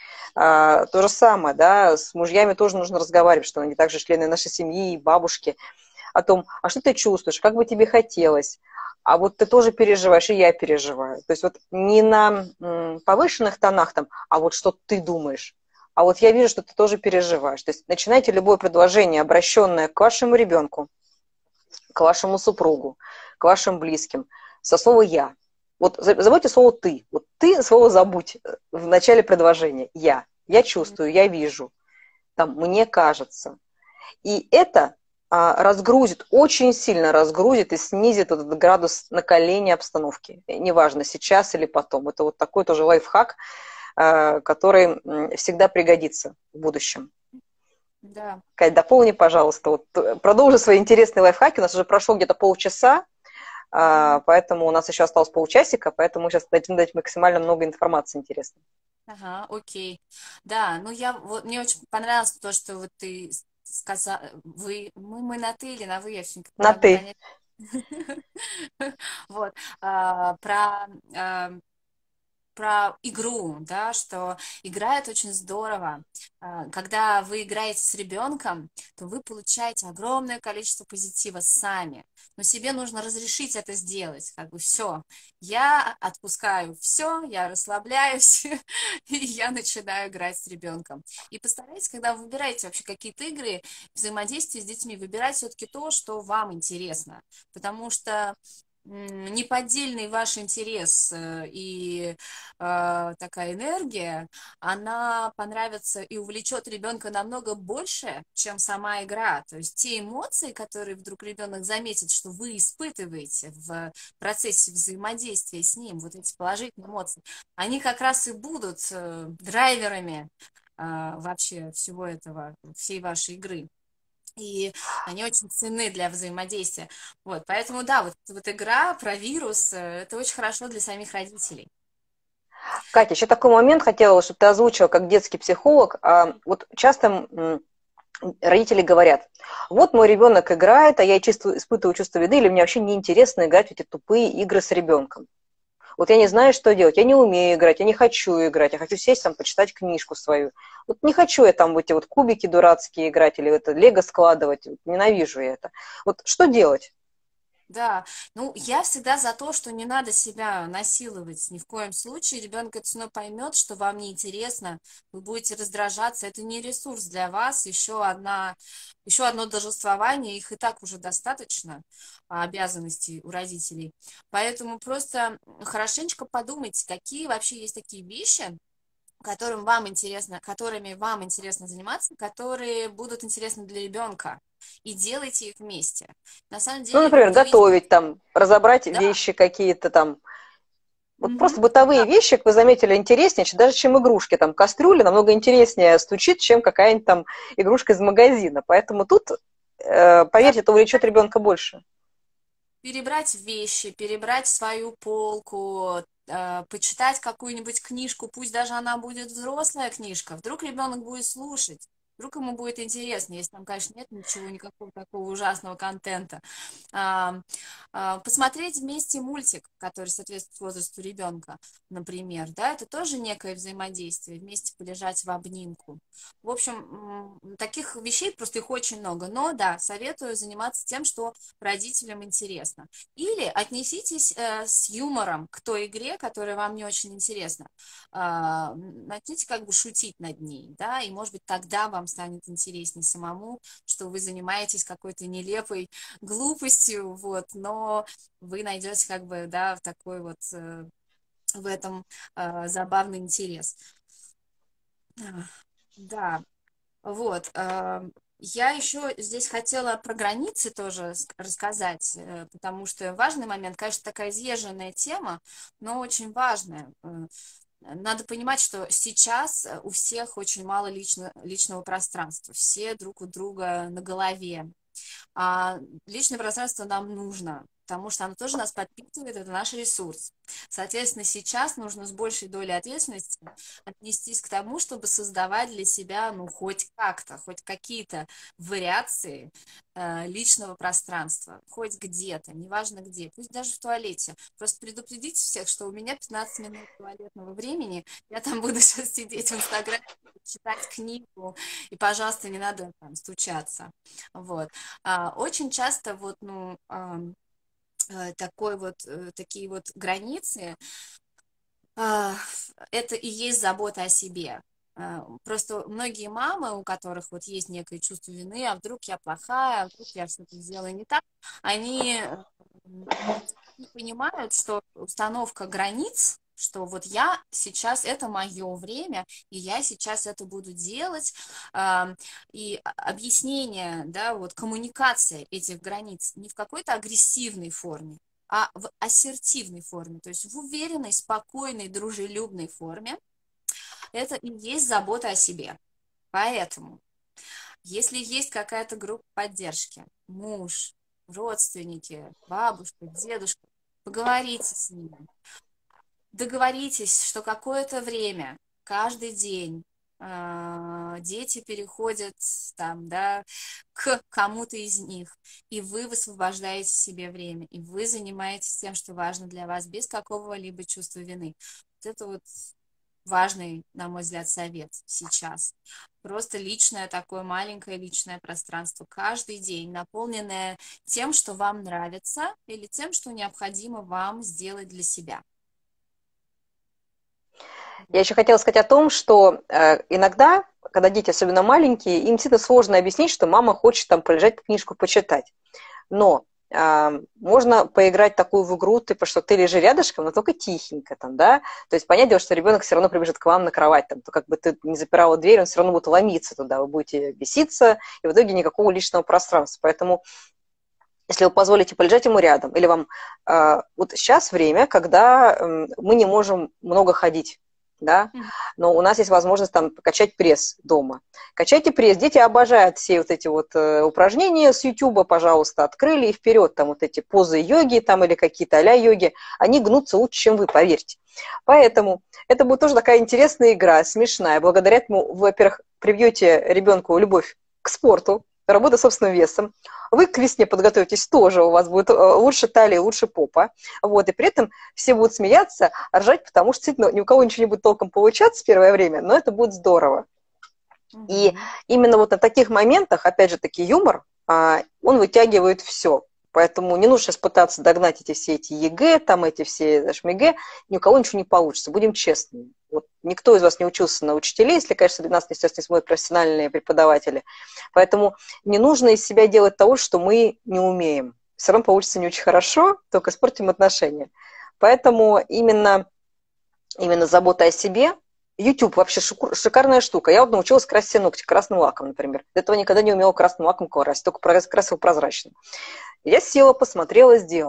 То же самое, да, с мужьями тоже нужно разговаривать, что они также члены нашей семьи, бабушки, о том, а что ты чувствуешь, как бы тебе хотелось, а вот ты тоже переживаешь, и я переживаю. То есть вот не на повышенных тонах там, а вот что ты думаешь, а вот я вижу, что ты тоже переживаешь. То есть начинайте любое предложение, обращенное к вашему ребенку, к вашему супругу, к вашим близким, со слова «я». Вот забудьте слово «ты». Вот «ты» слово забудь в начале предложения. Я чувствую, я вижу, там, мне кажется. И это разгрузит, очень сильно разгрузит и снизит этот градус накаления обстановки. Неважно, сейчас или потом. Это вот такой тоже лайфхак, который всегда пригодится в будущем. Да. Кать, дополни, пожалуйста. Вот, продолжи свои интересные лайфхаки. У нас уже прошло где-то полчаса, поэтому у нас еще осталось полчасика, поэтому мы сейчас дадим дать максимально много информации интересной. Ага, окей. Да, ну вот, мне очень понравилось то, что вот ты сказала, мы на ты или на вы, я все не На могу «ты». понять. Вот, про игру, да, что игра это очень здорово. Когда вы играете с ребенком, то вы получаете огромное количество позитива сами. Но себе нужно разрешить это сделать. Как бы все. Я отпускаю все, я расслабляюсь, и я начинаю играть с ребенком. И постарайтесь, когда вы выбираете вообще какие-то игры, взаимодействие с детьми, выбирать все-таки то, что вам интересно. Потому что неподдельный ваш интерес и такая энергия, она понравится и увлечет ребенка намного больше, чем сама игра. То есть те эмоции, которые вдруг ребенок заметит, что вы испытываете в процессе взаимодействия с ним, вот эти положительные эмоции, они как раз и будут драйверами вообще всего этого, всей вашей игры. И они очень ценны для взаимодействия. Вот, поэтому, да, вот игра про вирус, это очень хорошо для самих родителей. Катя, еще такой момент хотела, чтобы ты озвучила как детский психолог. Вот часто родители говорят, вот мой ребенок играет, а я испытываю чувство вины, или мне вообще неинтересно играть в эти тупые игры с ребенком. Вот я не знаю, что делать, я не умею играть, я не хочу играть, я хочу сесть там, почитать книжку свою. Вот не хочу я там в эти вот кубики дурацкие играть или в это лего складывать, вот, ненавижу я это. Вот что делать? Да, ну я всегда за то, что не надо себя насиловать ни в коем случае. Ребенок это все равно поймет, что вам неинтересно, вы будете раздражаться. Это не ресурс для вас, еще одно должествование, их и так уже достаточно, обязанностей у родителей. Поэтому просто хорошенечко подумайте, какие вообще есть такие вещи, которыми вам интересно заниматься, которые будут интересны для ребенка. И делайте их вместе. На самом Ну, деле, например, удивительно. готовить там, разобрать Да, вещи какие-то там. Вот просто бытовые вещи, как вы заметили, интереснее, даже чем игрушки. Там кастрюля намного интереснее стучит, чем какая-нибудь там игрушка из магазина. Поэтому тут, поверьте, это увлечет ребенка больше. Перебрать вещи, перебрать свою полку, почитать какую-нибудь книжку, пусть даже она будет взрослая книжка, вдруг ребенок будет слушать, вдруг ему будет интересно, если там, конечно, нет ничего, никакого такого ужасного контента. А, Посмотреть вместе мультик, который соответствует возрасту ребенка, например, да, это тоже некое взаимодействие, вместе полежать в обнимку. В общем, таких вещей просто их очень много, но да, советую заниматься тем, что родителям интересно. Или отнеситесь с юмором к той игре, которая вам не очень интересна. Начните как бы шутить над ней, да, и, может быть, тогда вам станет интереснее самому, что вы занимаетесь какой-то нелепой глупостью, вот, но вы найдете как бы, да, такой вот в этом забавный интерес. Да, вот. Я еще здесь хотела про границы тоже рассказать, потому что важный момент, конечно, такая изъезженная тема, но очень важная. Надо понимать, что сейчас у всех очень мало личного пространства, все друг у друга на голове. А личное пространство нам нужно, потому что оно тоже нас подпитывает, это наш ресурс. Соответственно, сейчас нужно с большей долей ответственности отнестись к тому, чтобы создавать для себя, ну, хоть как-то, хоть какие-то вариации личного пространства, хоть где-то, неважно где, пусть даже в туалете. Просто предупредите всех, что у меня 15 минут туалетного времени, я там буду сейчас сидеть в Инстаграме, читать книгу, и, пожалуйста, не надо там стучаться. Вот. Очень часто вот, ну, такие вот границы, это и есть забота о себе. Просто многие мамы, у которых вот есть некое чувство вины, а вдруг я плохая, а вдруг я что-то сделаю не так, они не понимают, что установка границ, что вот я сейчас, это мое время, и я сейчас это буду делать, и объяснение, да, вот коммуникация этих границ не в какой-то агрессивной форме, а в ассертивной форме, то есть в уверенной, спокойной, дружелюбной форме, это и есть забота о себе. Поэтому, если есть какая-то группа поддержки, муж, родственники, бабушка, дедушка, поговорите с ними, договоритесь, что какое-то время, каждый день дети переходят там, да, к кому-то из них, и вы высвобождаете себе время, и вы занимаетесь тем, что важно для вас, без какого-либо чувства вины. Вот это вот важный, на мой взгляд, совет сейчас. Просто личное такое маленькое личное пространство каждый день, наполненное тем, что вам нравится, или тем, что необходимо вам сделать для себя. Я еще хотела сказать о том, что иногда, когда дети особенно маленькие, им действительно сложно объяснить, что мама хочет там полежать, книжку почитать. Но можно поиграть такую в игру, типа, что ты лежи рядышком, но только тихенько там, да, то есть понятное дело, что ребенок все равно прибежит к вам на кровать, там, то как бы ты не запирала дверь, он все равно будет ломиться туда, вы будете беситься, и в итоге никакого личного пространства. Поэтому если вы позволите полежать ему рядом, или вам... Вот сейчас время, когда мы не можем много ходить, да, но у нас есть возможность там качать пресс дома. Качайте пресс. Дети обожают все вот эти вот упражнения с Ютуба, пожалуйста, открыли и вперед, там вот эти позы йоги там или какие-то а-ля йоги, они гнутся лучше, чем вы, поверьте. Поэтому это будет тоже такая интересная игра, смешная. Благодаря этому вы, во-первых, привьете ребенку любовь к спорту, работа собственным весом. Вы к весне подготовитесь тоже, у вас будет лучше талия, лучше попа. Вот, и при этом все будут смеяться, ржать, потому что действительно ни у кого ничего не будет толком получаться в первое время, но это будет здорово. И именно вот на таких моментах, опять же таки, юмор, он вытягивает все. Поэтому не нужно сейчас пытаться догнать все эти ЕГЭ, там эти все шмигэ, ни у кого ничего не получится, будем честными. Вот никто из вас не учился на учителей, если, конечно, нас, естественно, смотрят профессиональные преподаватели. Поэтому не нужно из себя делать того, что мы не умеем. Все равно получится не очень хорошо, только испортим отношения. Поэтому именно забота о себе. YouTube вообще шикарная штука. Я вот научилась красить себе ногти красным лаком, например. До этого никогда не умела красным лаком красить, только красила прозрачным. Я села, посмотрела, сделала.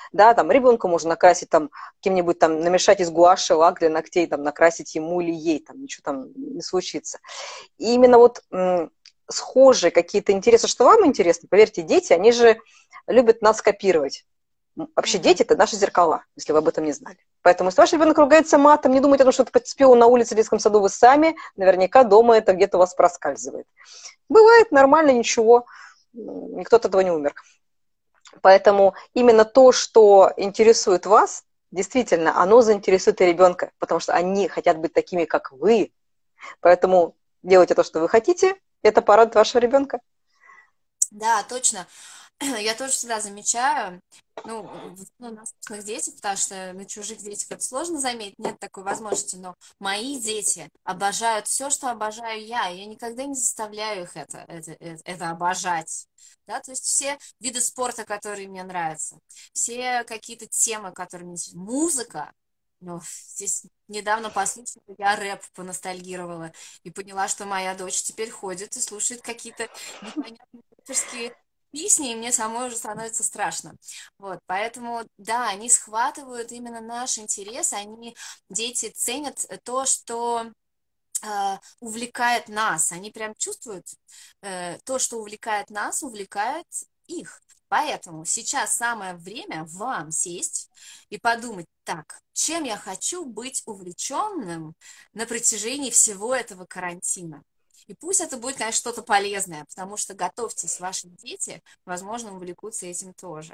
Да, там ребенка можно накрасить там каким-нибудь там, намешать из гуаши лак для ногтей, там накрасить ему или ей, там ничего там не случится. И именно вот схожие какие-то интересы, что вам интересно, поверьте, дети, они же любят нас копировать. Вообще дети – это наши зеркала, если вы об этом не знали. Поэтому, если ваш ребенок ругается матом, не думайте о том, что это подспел на улице, в детском саду вы сами, наверняка дома это где-то у вас проскальзывает. Бывает нормально, ничего, никто от этого не умер. Поэтому именно то, что интересует вас, действительно, оно заинтересует и ребенка, потому что они хотят быть такими, как вы. Поэтому делайте то, что вы хотите, это порадует вашего ребенка. Да, точно. Я тоже всегда замечаю, на собственных детях, потому что на чужих детях это сложно заметить, нет такой возможности, но мои дети обожают все, что обожаю я, и я никогда не заставляю их это обожать. Да, то есть все виды спорта, которые мне нравятся, все какие-то темы, которые мне нравятся, музыка, ну, здесь недавно послушала, я рэп поностальгировала и поняла, что моя дочь теперь ходит и слушает какие-то непонятные рэперские песни, и мне самой уже становится страшно. Вот, поэтому, да, они схватывают именно наш интерес, дети ценят то, что увлекает нас, они прям чувствуют то, что увлекает нас, увлекает их. Поэтому сейчас самое время вам сесть и подумать, так, чем я хочу быть увлеченным на протяжении всего этого карантина. И пусть это будет, конечно, что-то полезное, потому что готовьтесь, ваши дети, возможно, увлекутся этим тоже.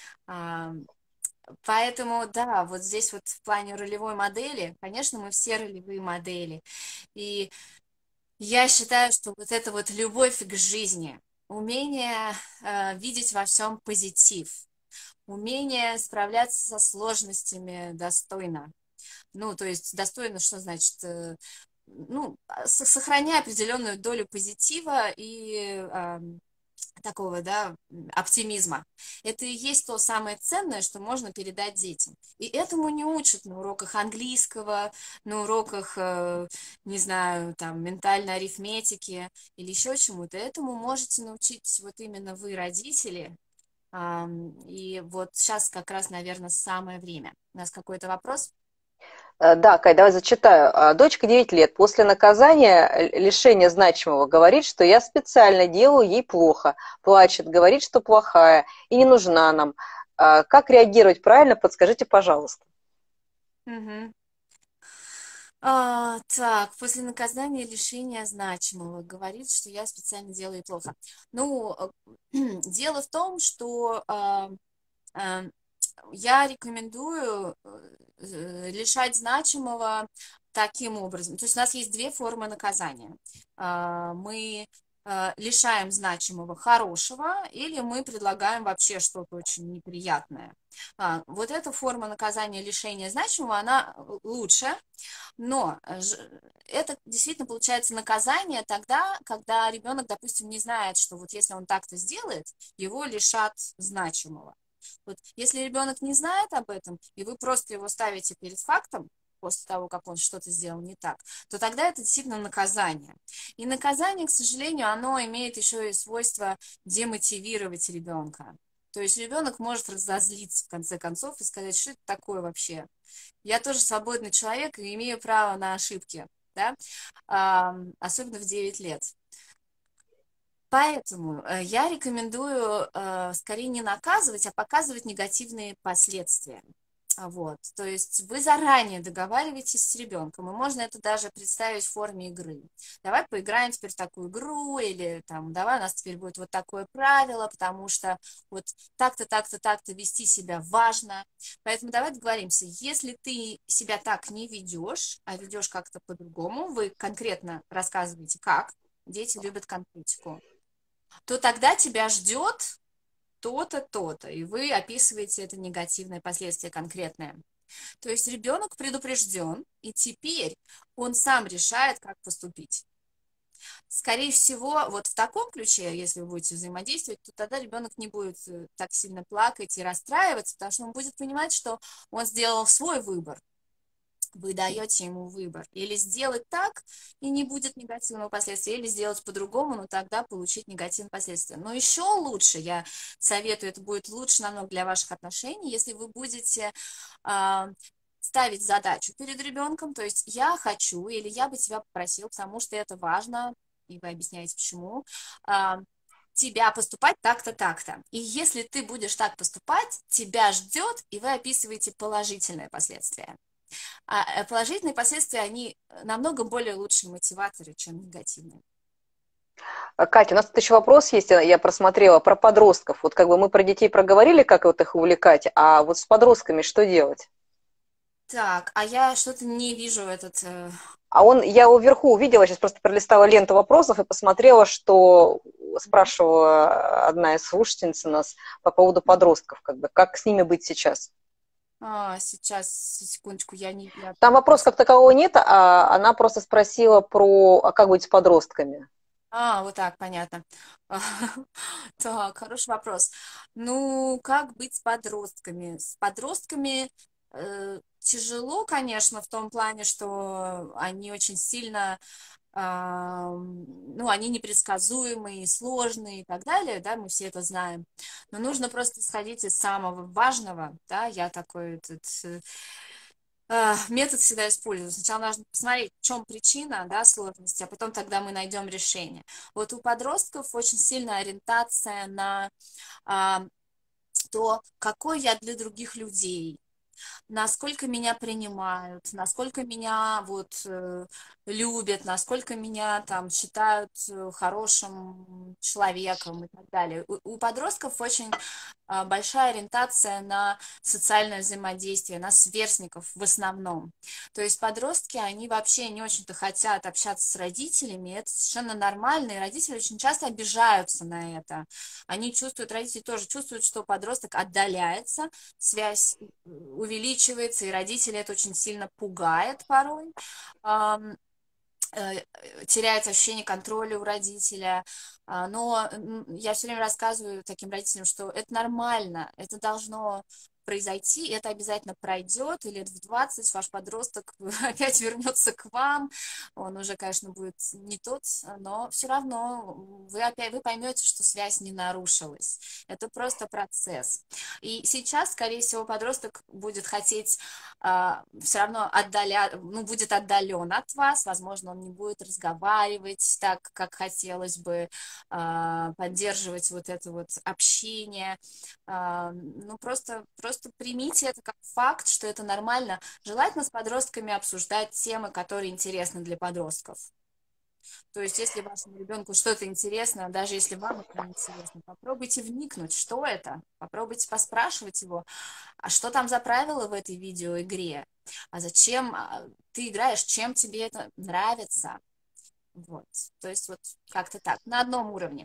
Поэтому, да, вот здесь вот в плане ролевой модели, конечно, мы все ролевые модели. И я считаю, что вот эта вот любовь к жизни, умение видеть во всем позитив, умение справляться со сложностями достойно. Ну, то есть достойно, что значит? Сохраняя определенную долю позитива и такого, да, оптимизма. Это и есть то самое ценное, что можно передать детям. И этому не учат на уроках английского, на уроках, не знаю, там, ментальной арифметики или еще чему-то. Этому можете научить вот именно вы, родители. И вот сейчас как раз, наверное, самое время. У нас какой-то вопрос? Да, Кай, давай зачитаю. Дочка 9 лет. После наказания лишения значимого говорит, что я специально делаю ей плохо. Плачет, говорит, что плохая и не нужна нам. Как реагировать правильно, подскажите, пожалуйста. Угу. Так, после наказания лишения значимого говорит, что я специально делаю плохо. Ну, дело в том, что э, я рекомендую лишать значимого таким образом. То есть у нас есть две формы наказания. Мы лишаем значимого хорошего, или мы предлагаем вообще что-то очень неприятное. Вот эта форма наказания лишения значимого, она лучше, но это действительно получается наказание тогда, когда ребенок, допустим, не знает, что вот если он так-то сделает, его лишат значимого. Вот если ребенок не знает об этом, и вы просто его ставите перед фактом, после того, как он что-то сделал не так, то тогда это действительно наказание. И наказание, к сожалению, оно имеет еще и свойство демотивировать ребенка. То есть ребенок может разозлиться в конце концов и сказать, что это такое вообще. Я тоже свободный человек и имею право на ошибки, да? Особенно в 9 лет. Поэтому я рекомендую скорее не наказывать, а показывать негативные последствия. Вот. То есть вы заранее договариваетесь с ребенком, и можно это даже представить в форме игры. Давай поиграем теперь в такую игру, или там, давай у нас теперь будет вот такое правило, потому что вот так-то, так-то, так-то вести себя важно. Поэтому давай договоримся, если ты себя так не ведешь, а ведешь как-то по-другому, вы конкретно рассказываете, как, дети любят конкретику, то тогда тебя ждет то-то, то-то, и вы описываете это негативное последствие конкретное. То есть ребенок предупрежден, и теперь он сам решает, как поступить. Скорее всего, вот в таком ключе, если вы будете взаимодействовать, то тогда ребенок не будет так сильно плакать и расстраиваться, потому что он будет понимать, что он сделал свой выбор. вы даете ему выбор. Или сделать так, и не будет негативного последствия, или сделать по-другому, но тогда получить негативные последствия. Но еще лучше, я советую, это будет лучше намного для ваших отношений, если вы будете ставить задачу перед ребенком, то есть я хочу, или я бы тебя попросил, потому что это важно, и вы объясняете почему, тебя поступать так-то, так-то. И если ты будешь так поступать, тебя ждет, и вы описываете положительные последствия. А положительные последствия, они намного более лучшие мотиваторы, чем негативные. Катя, у нас тут еще вопрос есть, я просмотрела, про подростков. Вот как бы мы про детей проговорили, как вот их увлекать, а вот с подростками что делать? Так, а я что-то не вижу этот... Я вверху увидела, сейчас просто пролистала ленту вопросов и посмотрела, что спрашивала одна из слушательниц у нас по поводу подростков, как бы, как с ними быть сейчас. Сейчас, секундочку, я не... Там вопрос как такового нет, а она просто спросила а как быть с подростками. Вот так, понятно. Так, хороший вопрос. Ну, как быть с подростками? С подростками тяжело, конечно, в том плане, что они очень сильно, ну, они непредсказуемые, сложные и так далее, да, мы все это знаем. Но нужно просто исходить из самого важного, да, я такой метод всегда использую. Сначала нужно посмотреть, в чем причина, да, сложности, а потом тогда мы найдем решение. Вот у подростков очень сильная ориентация на то, какой я для других людей, насколько меня принимают, насколько меня вот любят, насколько меня там считают хорошим человеком и так далее. У подростков очень большая ориентация на социальное взаимодействие, на сверстников в основном. То есть подростки, они вообще не очень-то хотят общаться с родителями, это совершенно нормально, и родители очень часто обижаются на это. Они чувствуют, родители тоже чувствуют, что подросток отдаляется, связь увеличивается, и родители это очень сильно пугает порой. Теряется ощущение контроля у родителя. Но я все время рассказываю таким родителям, что это нормально, это должно произойти, это обязательно пройдет, и лет в 20 ваш подросток опять вернется к вам, он уже, конечно, будет не тот, но все равно вы поймете, что связь не нарушилась. Это просто процесс. И сейчас, скорее всего, подросток будет хотеть все равно будет отдален от вас, возможно, он не будет разговаривать так, как хотелось бы, поддерживать вот это вот общение. Ну, просто примите это как факт, что это нормально. Желательно с подростками обсуждать темы, которые интересны для подростков. То есть, если вашему ребенку что-то интересно, даже если вам это не интересно, попробуйте вникнуть, что это. Попробуйте поспрашивать его, а что там за правила в этой видеоигре? А зачем ты играешь, чем тебе это нравится? Вот. То есть, вот как-то так, на одном уровне.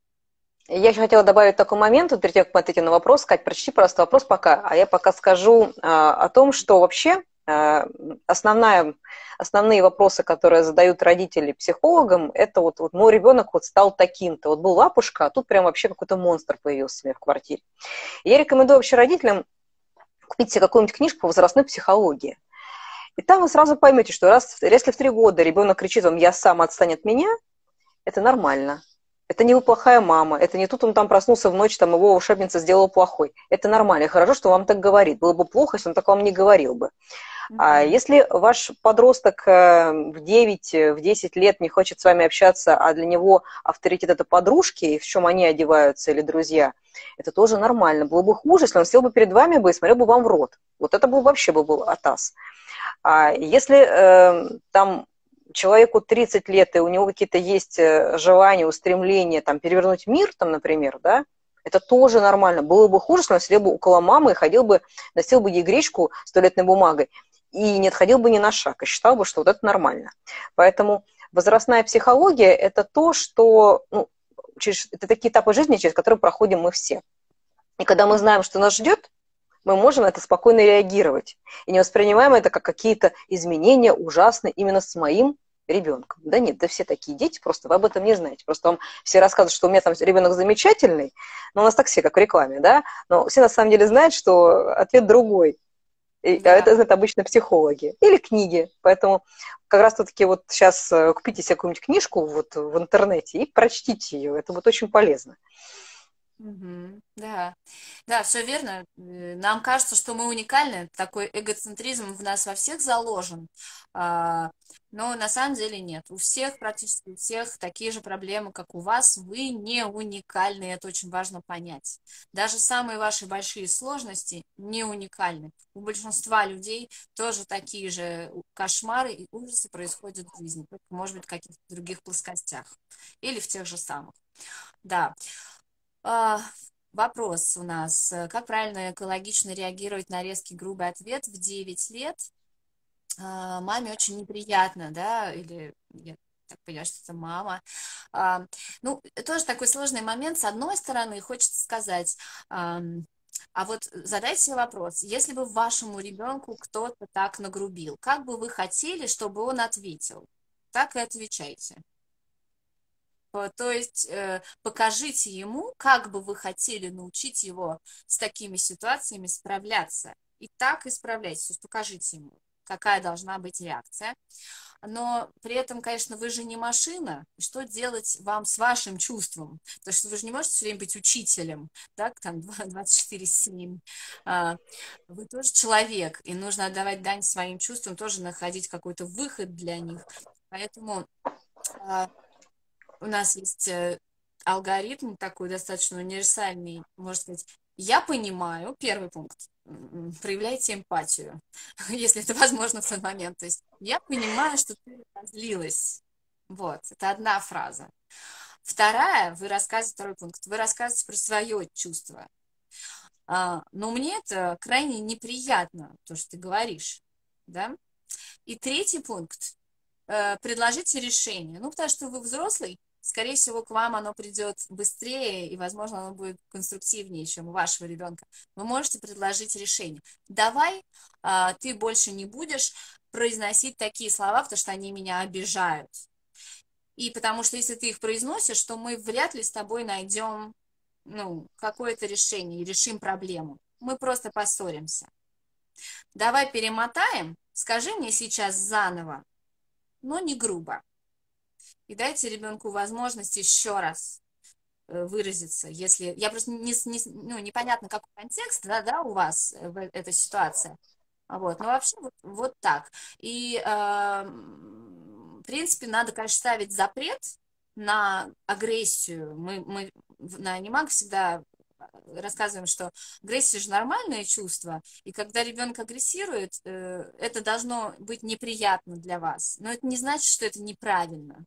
Я еще хотела добавить такой момент, вот перед тем, как мы ответим на вопрос. Кать, прочти просто вопрос пока, а я пока скажу о том, что вообще основные вопросы, которые задают родители психологам, это вот мой ребенок вот стал таким-то. Вот был лапушка, а тут прям вообще какой-то монстр появился у меня в квартире. И я рекомендую вообще родителям купить себе какую-нибудь книжку по возрастной психологии. И там вы сразу поймете, что если в 3 года ребенок кричит вам «я сам, отстань от меня», это нормально. Это не вы плохая мама, это не тут он там проснулся в ночь, там его волшебница сделала плохой. Это нормально, и хорошо, что он вам так говорит. Было бы плохо, если он так вам не говорил бы. А если ваш подросток в 9, в 10 лет не хочет с вами общаться, а для него авторитет это подружки, и в чем они одеваются, или друзья, это тоже нормально. Было бы хуже, если он сел бы перед вами и смотрел бы вам в рот. Вот это бы вообще был атас. А если там человеку 30 лет, и у него какие-то есть желания, устремления там, перевернуть мир, там, например, да, это тоже нормально. Было бы хуже, если он сидел бы около мамы и носил бы ей гречку с туалетной бумагой и не отходил бы ни на шаг, и считал бы, что вот это нормально. Поэтому возрастная психология – это то, что… это такие этапы жизни, через которые проходим мы все. И когда мы знаем, что нас ждет, мы можем на это спокойно реагировать. И не воспринимаем это как какие-то изменения ужасные именно с моим ребенком. Да нет, да все такие дети, просто вы об этом не знаете. Просто вам все рассказывают, что у меня там ребенок замечательный, но у нас так все, как в рекламе, да, но все на самом деле знают, что ответ другой. А это знают обычно психологи или книги. Поэтому как раз-таки вот сейчас купите себе какую-нибудь книжку вот в интернете и прочтите ее. Это вот очень полезно. Да, да, все верно. Нам кажется, что мы уникальны, такой эгоцентризм в нас во всех заложен, а, но на самом деле нет. У всех, практически у всех такие же проблемы, как у вас. Вы не уникальны, и это очень важно понять. Даже самые ваши большие сложности не уникальны. У большинства людей тоже такие же кошмары и ужасы происходят в жизни, только, может быть, в каких-то других плоскостях или в тех же самых. Да. А, Вопрос у нас. Как правильно экологично реагировать на резкий грубый ответ в 9 лет? Маме очень неприятно, да, или я так понимаю, что это мама. Ну, тоже такой сложный момент. С одной стороны, хочется сказать, а вот задайте себе вопрос, если бы вашему ребенку кто-то так нагрубил, как бы вы хотели, чтобы он ответил? Так и отвечайте. То есть покажите ему, как бы вы хотели научить его с такими ситуациями справляться. И так исправляйтесь. То есть покажите ему, какая должна быть реакция. Но при этом, конечно, вы же не машина. Что делать вам с вашим чувством? Потому что вы же не можете все время быть учителем, так, там 24/7. Вы тоже человек, и нужно отдавать дань своим чувствам, тоже находить какой-то выход для них. Поэтому у нас есть алгоритм такой достаточно универсальный, можно сказать. Я понимаю, первый пункт, проявляйте эмпатию, если это возможно в тот момент. То есть я понимаю, что ты разозлилась. Вот, это одна фраза. Вторая, второй пункт, вы рассказываете про свое чувство. Но мне это крайне неприятно, то, что ты говоришь. Да? И третий пункт, предложите решение. Ну, потому что вы взрослый, скорее всего, к вам оно придет быстрее, и, возможно, оно будет конструктивнее, чем у вашего ребенка. Вы можете предложить решение. Давай ты больше не будешь произносить такие слова, потому что они меня обижают. И потому что если ты их произносишь, то мы вряд ли с тобой найдем какое-то решение и решим проблему. Мы просто поссоримся. Давай перемотаем, скажи мне сейчас заново, но не грубо. И дайте ребенку возможность еще раз выразиться, если... Я просто непонятно, какой контекст, да, у вас эта ситуация. Вот. Но вообще вот так. И, в принципе, надо, конечно, ставить запрет на агрессию. Мы на анимак всегда рассказываем, что агрессия же нормальное чувство, и когда ребенок агрессирует, это должно быть неприятно для вас. Но это не значит, что это неправильно.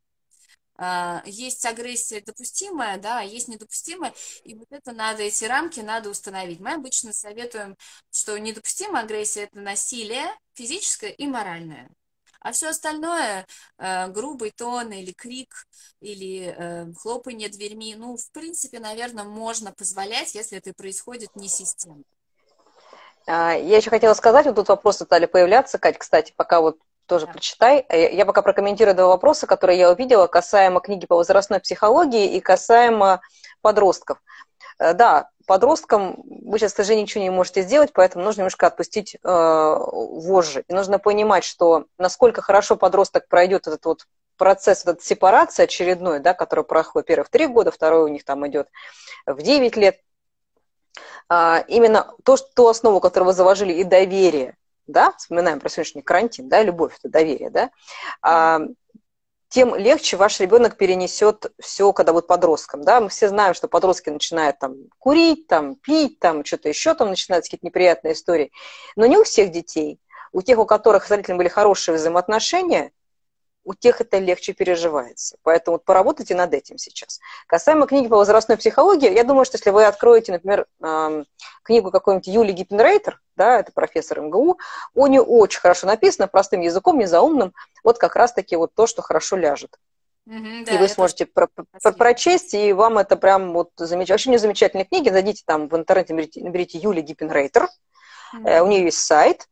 Есть агрессия допустимая, да, а есть недопустимая, и вот это надо, эти рамки надо установить. Мы обычно советуем, что недопустимая агрессия – это насилие физическое и моральное. А все остальное, грубый тон или крик, или хлопанье дверьми, ну, в принципе, наверное, можно позволять, если это происходит не системно. Я еще хотела сказать, вот тут вопросы стали появляться, Кать, кстати, пока вот тоже прочитай. Я пока прокомментирую два вопроса, которые я увидела касаемо книги по возрастной психологии и касаемо подростков. Да, подросткам вы сейчас, к сожалению, ничего не можете сделать, поэтому нужно немножко отпустить вожжи. И нужно понимать, что насколько хорошо подросток пройдет этот вот процесс, вот эта сепарация очередной, да, который проходит первый в 3 года, второй у них там идет в 9 лет. Именно ту основу, которую вы заложили, и доверие, да, вспоминаем про сегодняшний карантин, да, любовь, это доверие, да, тем легче ваш ребенок перенесет все, когда будет подростком, да, мы все знаем, что подростки начинают там курить, там пить, там что-то еще, там начинаются какие-то неприятные истории, но не у всех детей, у тех, у которых с родителями были хорошие взаимоотношения, у тех это легче переживается. Поэтому вот поработайте над этим сейчас. Касаемо книги по возрастной психологии, я думаю, что если вы откроете, например, книгу какой-нибудь Юли Гиппенрейтер, да, это профессор МГУ, у нее очень хорошо написано, простым языком, незаумным, вот как раз-таки вот то, что хорошо ляжет. И вы сможете прочесть, и вам это прям вот замечательно. Вообще у нее замечательные книги, зайдите там в интернете, наберите Юли Гиппенрейтер, у нее есть сайт,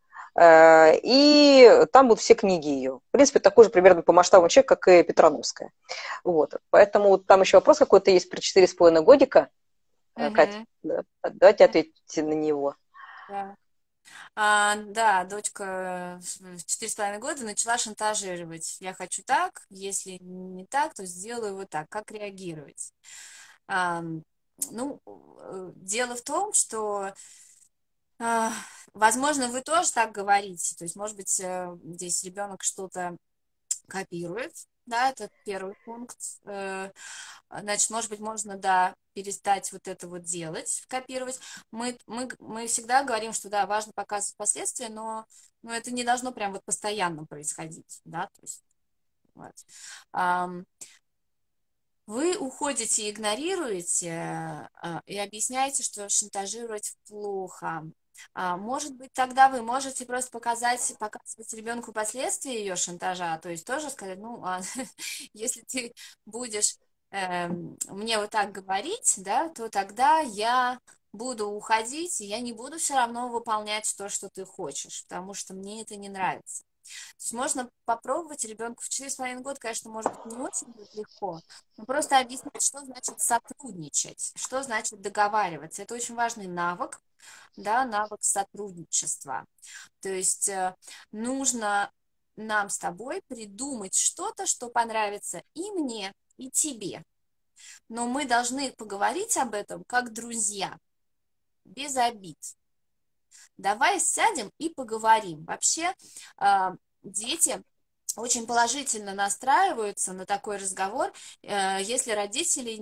и там будут все книги ее. В принципе, такой же примерно по масштабу человек, как и Петрановская. Вот. Поэтому вот там еще вопрос какой-то есть про 4,5 годика. Катя, давайте ответьте на него. Да. Да, дочка в 4,5 года начала шантажировать. Я хочу так, если не так, то сделаю вот так. Как реагировать? А, ну, дело в том, что, а, возможно, вы тоже так говорите. То есть, может быть, здесь ребенок что-то копирует, да, это первый пункт. Значит, может быть, можно, да, перестать вот это вот делать, копировать. Мы всегда говорим, что, да, важно показывать последствия, но это не должно прям вот постоянно происходить, да, то есть, вот. Ам, Вы уходите, игнорируете и объясняете, что шантажировать плохо. Может быть, тогда вы можете просто показывать ребенку последствия ее шантажа, то есть тоже сказать, ну, если ты будешь мне вот так говорить, да, то тогда я буду уходить, и я не буду все равно выполнять то, что ты хочешь, потому что мне это не нравится. То есть можно попробовать ребенку в 4,5 года, конечно, может быть, не очень будет легко, но просто объяснить, что значит сотрудничать, что значит договариваться. Это очень важный навык, да, навык сотрудничества. То есть нужно нам с тобой придумать что-то, что понравится и мне, и тебе. Но мы должны поговорить об этом как друзья, без обид. Давай сядем и поговорим. Вообще, дети очень положительно настраиваются на такой разговор, если родители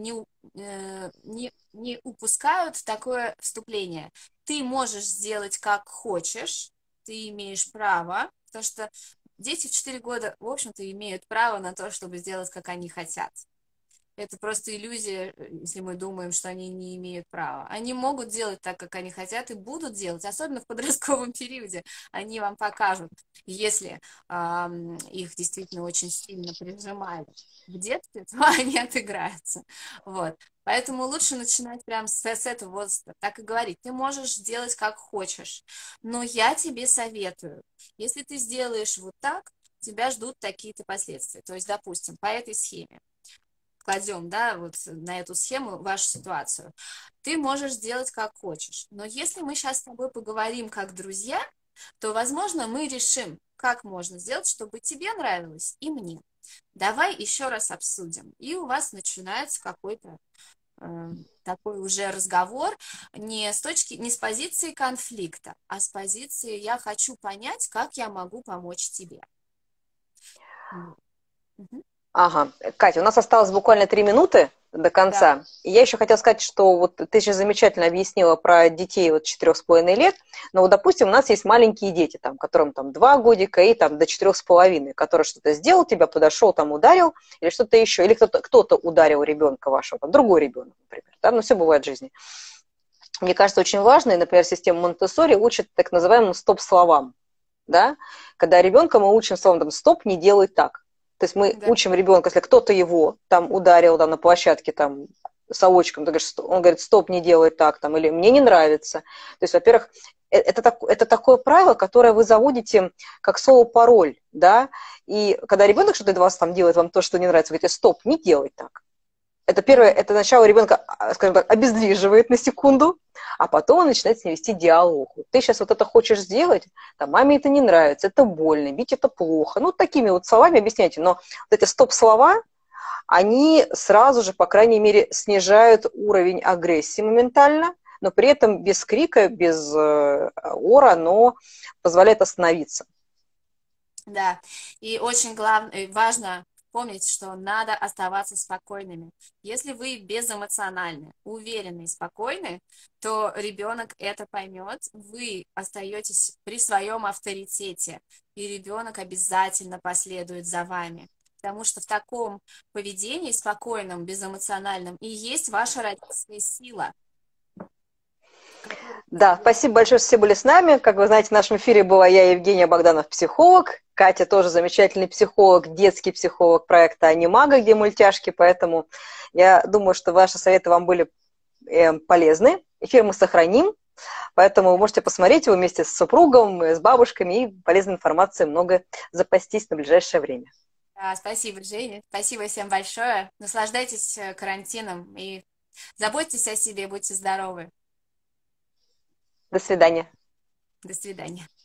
не упускают такое вступление. Ты можешь сделать как хочешь, ты имеешь право, потому что дети в 4 года, в общем-то, имеют право на то, чтобы сделать, как они хотят. Это просто иллюзия, если мы думаем, что они не имеют права. Они могут делать так, как они хотят, и будут делать, особенно в подростковом периоде. Они вам покажут, если их действительно очень сильно прижимали в детстве, то они отыграются. Вот. Поэтому лучше начинать прямо с этого возраста. Так и говорить. Ты можешь делать как хочешь, но я тебе советую, если ты сделаешь вот так, тебя ждут такие-то последствия. То есть, допустим, по этой схеме кладем, да, вот на эту схему вашу ситуацию, ты можешь сделать как хочешь. Но если мы сейчас с тобой поговорим как друзья, то, возможно, мы решим, как можно сделать, чтобы тебе нравилось и мне. Давай еще раз обсудим. И у вас начинается какой-то такой уже разговор не с позиции конфликта, а с позиции «я хочу понять, как я могу помочь тебе». Мгм. Ага. Катя, у нас осталось буквально 3 минуты до Да, конца. И я еще хотела сказать, что вот ты сейчас замечательно объяснила про детей вот 4,5 лет, но вот, допустим, у нас есть маленькие дети, там, которым там 2 годика и там до 4,5, который что-то сделал, тебя подошел, там ударил, или что-то еще, или кто-то ударил ребенка вашего, там, другой ребенок, например, да, ну все бывает в жизни. Мне кажется, очень важно, и, например, система Монтессори учит так называемым стоп-словам, да, когда ребенка мы учим словом там, «стоп, не делай так». То есть мы да. учим ребенка, если кто-то его там ударил там, на площадке там, совочком, он говорит, стоп, не делай так, там, или мне не нравится. То есть, во-первых, это такое правило, которое вы заводите как слово-пароль, да, и когда ребенок что-то от вас там делает, вам то, что не нравится, вы говорите, стоп, не делай так. Это первое, Мгм. это начало ребенка, скажем так, обездвиживает на секунду, а потом он начинает с ней вести диалог. Ты сейчас вот это хочешь сделать, там, маме это не нравится, это больно, бить это плохо. Ну, такими вот словами объясняйте. Но вот эти стоп-слова, они сразу же, по крайней мере, снижают уровень агрессии моментально, но при этом без крика, без ора, но позволяет остановиться. Да, и очень важно помнить, что надо оставаться спокойными. Если вы безэмоциональны, уверены и спокойны, то ребенок это поймет, вы остаетесь при своем авторитете, и ребенок обязательно последует за вами. Потому что в таком поведении, спокойном, безэмоциональном, и есть ваша родительская сила, которую Да, спасибо большое, что все были с нами. Как вы знаете, в нашем эфире была я, Евгения Богданов, психолог. Катя тоже замечательный психолог, детский психолог проекта «Анимага», где мультяшки. Поэтому я думаю, что ваши советы вам были полезны. Эфир мы сохраним, поэтому вы можете посмотреть его вместе с супругом, с бабушками, и полезной информации много запастись на ближайшее время. Да, спасибо, Женя. Спасибо всем большое. Наслаждайтесь карантином и заботьтесь о себе, будьте здоровы. До свидания. До свидания.